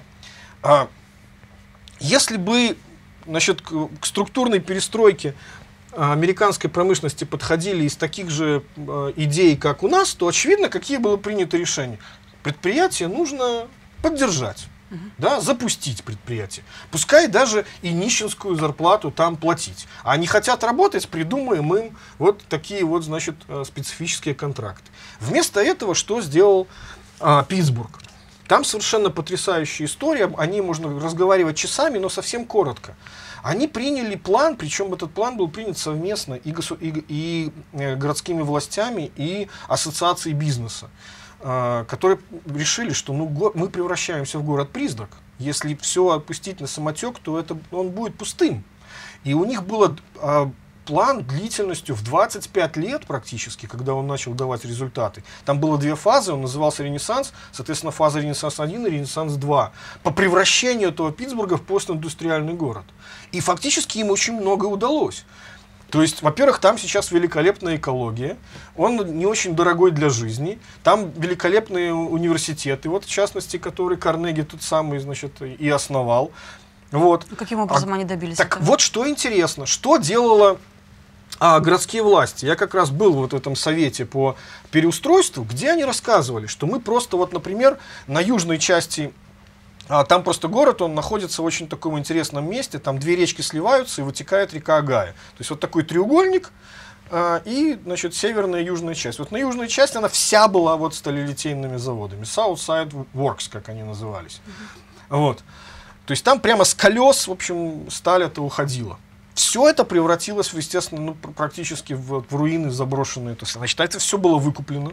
Speaker 1: Если бы, значит, к структурной перестройке американской промышленности подходили из таких же идей, как у нас, то очевидно, какие было принято решения. Предприятие нужно поддержать, да, запустить предприятие. Пускай даже и нищенскую зарплату там платить. А они хотят работать, придумаем им вот такие вот, значит, специфические контракты. Вместо этого что сделал Питтсбург? Там совершенно потрясающая история, о ней можно разговаривать часами, но совсем коротко. Они приняли план, причем этот план был принят совместно и городскими властями, и ассоциацией бизнеса, которые решили, что ну, мы превращаемся в город-призрак. Если все опустить на самотек, то он будет пустым. И у них был план длительностью в 25 лет практически, когда он начал давать результаты. Там было 2 фазы, он назывался «Ренессанс», соответственно, фаза «Ренессанс-1» и «Ренессанс-2», по превращению этого Питтсбурга в постиндустриальный город. И фактически им очень много удалось. То есть, во-первых, там сейчас великолепная экология, он не очень дорогой для жизни, там великолепные университеты, вот в частности, который Карнеги тот самый, значит, и основал. Вот.
Speaker 2: Каким образом они добились
Speaker 1: так
Speaker 2: этого?
Speaker 1: Вот что интересно, что делала городские власти. Я как раз был вот в этом совете по переустройству, где они рассказывали, что мы просто, вот, например, на южной части, там просто город, он находится в очень таком интересном месте, там 2 речки сливаются и вытекает река Агая. То есть вот такой треугольник и, значит, северная и южная часть. Вот на южной части она вся была вот сталелитейными заводами. Southside Works, как они назывались. Вот. То есть там прямо с колес, в общем, сталь это уходила. Все это превратилось, естественно, ну, практически в руины заброшенные. То есть, значит, это все было выкуплено,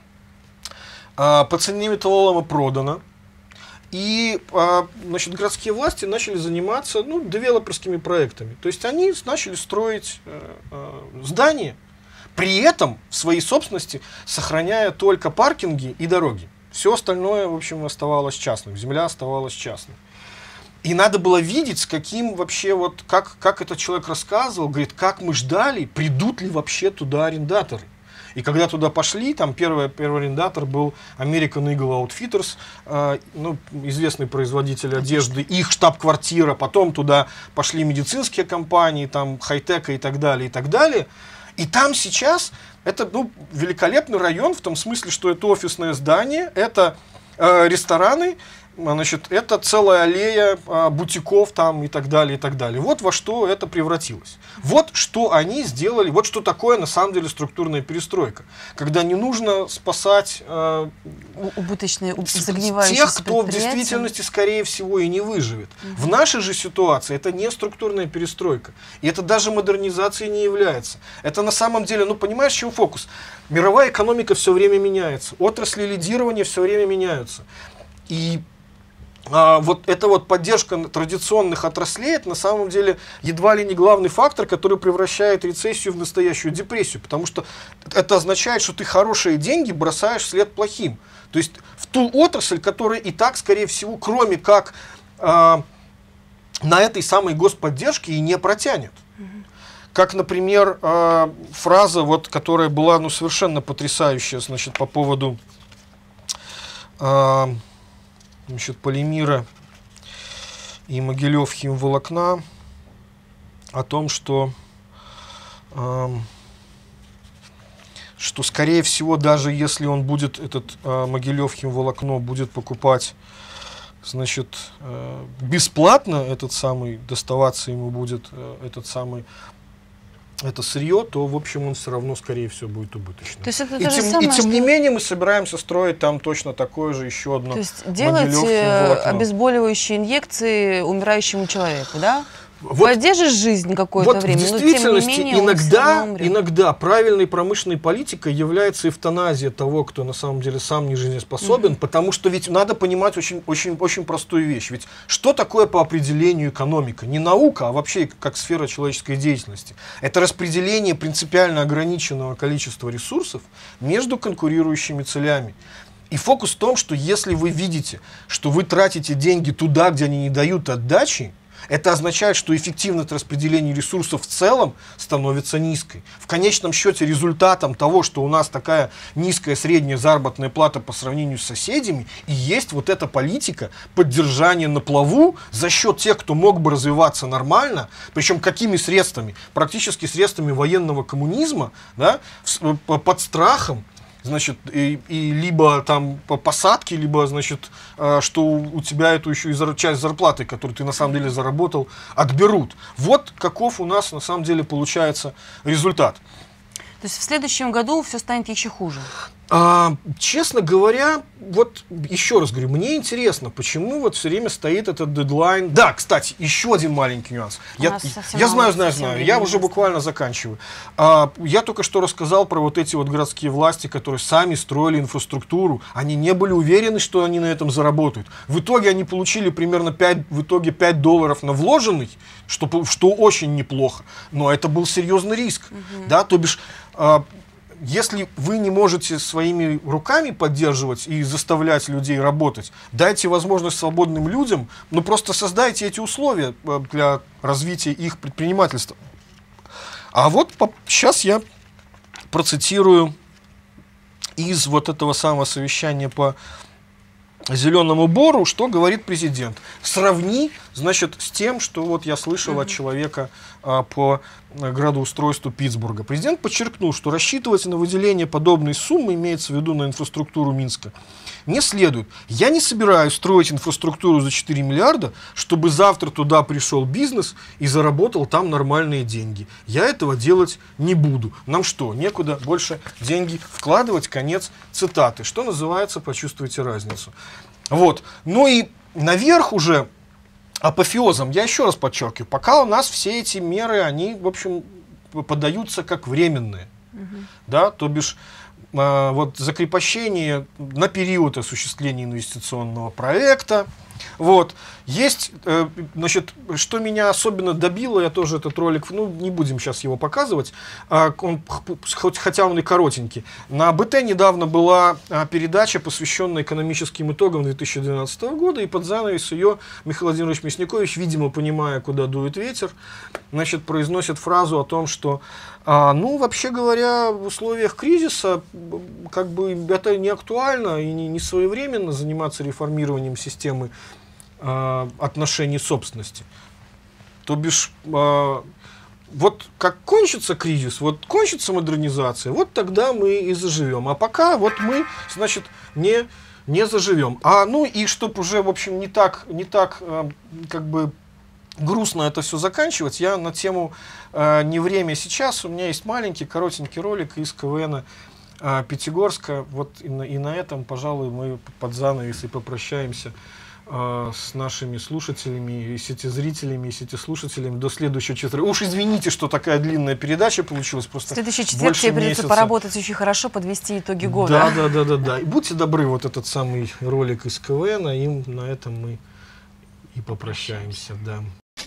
Speaker 1: по цене металлолома продано. И, значит, городские власти начали заниматься, ну, девелоперскими проектами. То есть они начали строить здания, при этом в своей собственности сохраняя только паркинги и дороги. Все остальное, в общем, оставалось частным, земля оставалась частной. И надо было видеть, с каким вообще, вот, как этот человек рассказывал, говорит, как мы ждали, придут ли вообще туда арендаторы. И когда туда пошли, там первый арендатор был American Eagle Outfitters, ну, известный производитель одежды, их штаб-квартира, потом туда пошли медицинские компании, там Хай-Тека и так далее, и так далее. И там сейчас это, ну, великолепный район, в том смысле, что это офисное здание, это рестораны, значит, это целая аллея бутиков там и так далее, и так далее. Вот во что это превратилось. Вот что они сделали, вот что такое на самом деле структурная перестройка. Когда не нужно спасать
Speaker 2: убыточные, загнивающиеся
Speaker 1: тех, кто в действительности, скорее всего, и не выживет. В нашей же ситуации это не структурная перестройка. И это даже модернизацией не является. Это на самом деле, ну, понимаешь, в чем фокус? Мировая экономика все время меняется. Отрасли лидирования все время меняются. И вот эта вот поддержка традиционных отраслей, это на самом деле едва ли не главный фактор, который превращает рецессию в настоящую депрессию, потому что это означает, что ты хорошие деньги бросаешь вслед плохим. То есть в ту отрасль, которая и так, скорее всего, кроме как на этой самой господдержке и не протянет. Как, например, фраза, вот, которая была, ну, совершенно потрясающая, значит, по поводу значит, Полимира и Могилев химволокна, о том, что скорее всего, даже если он будет, этот Могилев химволокно будет покупать, значит, бесплатно, этот самый, доставаться ему будет этот самый это сырье, то, в общем, он все равно, скорее всего, будет убыточным.
Speaker 2: То есть это
Speaker 1: И
Speaker 2: то же
Speaker 1: тем,
Speaker 2: самое,
Speaker 1: и тем не
Speaker 2: что-
Speaker 1: менее мы собираемся строить там точно такое же еще одно.
Speaker 2: То есть делать обезболивающие инъекции умирающему человеку, да?
Speaker 1: Вот-
Speaker 2: Поддержишь жизнь какое-то
Speaker 1: Вот
Speaker 2: время,
Speaker 1: в
Speaker 2: но тем не
Speaker 1: действительности
Speaker 2: менее он всё равно умрет.
Speaker 1: иногда правильной промышленной политикой является эвтаназия того, кто на самом деле сам не жизнеспособен, потому что ведь надо понимать очень простую вещь. Ведь что такое по определению экономика? Не наука, а вообще как сфера человеческой деятельности. Это распределение принципиально ограниченного количества ресурсов между конкурирующими целями. И фокус в том, что если вы видите, что вы тратите деньги туда, где они не дают отдачи, это означает, что эффективность распределения ресурсов в целом становится низкой. В конечном счете результатом того, что у нас такая низкая средняя заработная плата по сравнению с соседями, и есть вот эта политика поддержания на плаву за счет тех, кто мог бы развиваться нормально, причем какими средствами? Практически средствами военного коммунизма, да, под страхом, значит, и либо там по посадке, либо, значит, что у тебя эту еще и часть зарплаты, которую ты на самом деле заработал, отберут. Вот каков у нас на самом деле получается результат.
Speaker 2: То есть в следующем году все станет еще хуже.
Speaker 1: Честно говоря, вот еще раз говорю, мне интересно, почему вот все время стоит этот дедлайн. Да, кстати, еще один маленький нюанс. Я знаю, я уже буквально заканчиваю. Я только что рассказал про вот эти вот городские власти, которые сами строили инфраструктуру. Они не были уверены, что они на этом заработают. В итоге они получили примерно $5 на вложенный, что очень неплохо. Но это был серьезный риск. Да, то бишь... Если вы не можете своими руками поддерживать и заставлять людей работать, дайте возможность свободным людям, ну просто создайте эти условия для развития их предпринимательства. А вот сейчас я процитирую из вот этого самого совещания по Зеленому Бору, что говорит президент. Сравни, значит, с тем, что вот я слышал от человека по градоустройству Питтсбурга. Президент подчеркнул, что рассчитывать на выделение подобной суммы, имеется в виду на инфраструктуру Минска, не следует. Я не собираюсь строить инфраструктуру за 4 миллиарда, чтобы завтра туда пришел бизнес и заработал там нормальные деньги. Я этого делать не буду. Нам что, некуда больше деньги вкладывать? Конец цитаты. Что называется, почувствуйте разницу. Вот. Ну и наверх уже апофеозом, я еще раз подчеркиваю, пока у нас все эти меры, они, в общем, подаются как временные. Да, то бишь, вот закрепощение на период осуществления инвестиционного проекта. Вот. Есть, значит, что меня особенно добило, я тоже этот ролик, ну, не будем сейчас его показывать, хотя он и коротенький. На БТ недавно была передача, посвященная экономическим итогам 2012 года, и под занавес ее Михаил Владимирович Мясникович, видимо, понимая, куда дует ветер, значит, произносит фразу о том, что, ну, вообще говоря, в условиях кризиса, как бы, это не актуально и не своевременно заниматься реформированием системы отношений собственности. То бишь, вот как кончится кризис, вот кончится модернизация, вот тогда мы и заживем. А пока вот мы, значит, не заживем. Ну и чтобы уже, в общем, не так как бы грустно это все заканчивать, я на тему «Не время сейчас», у меня есть маленький, коротенький ролик из КВН Пятигорска. Вот и на этом, пожалуй, мы под занавес и попрощаемся с нашими слушателями, и сетизрителями, и сетислушателями до следующего четверга. Уж извините, что такая длинная передача получилась. Просто
Speaker 2: следующий четверг тебе придется поработать очень хорошо, подвести итоги года.
Speaker 1: Да. И будьте добры, вот этот самый ролик из КВН, и на этом мы и попрощаемся. Да.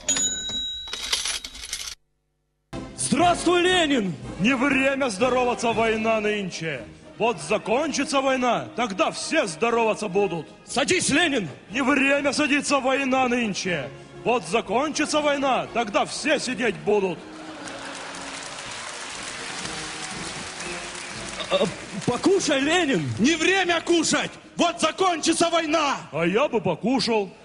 Speaker 4: Здравствуй, Ленин! Не время здороваться, война нынче. Вот закончится война, тогда все здороваться будут. Садись, Ленин! Не время садиться, война нынче. Вот закончится война, тогда все сидеть будут. Покушай, Ленин! Не время кушать! Вот закончится война! А я бы покушал.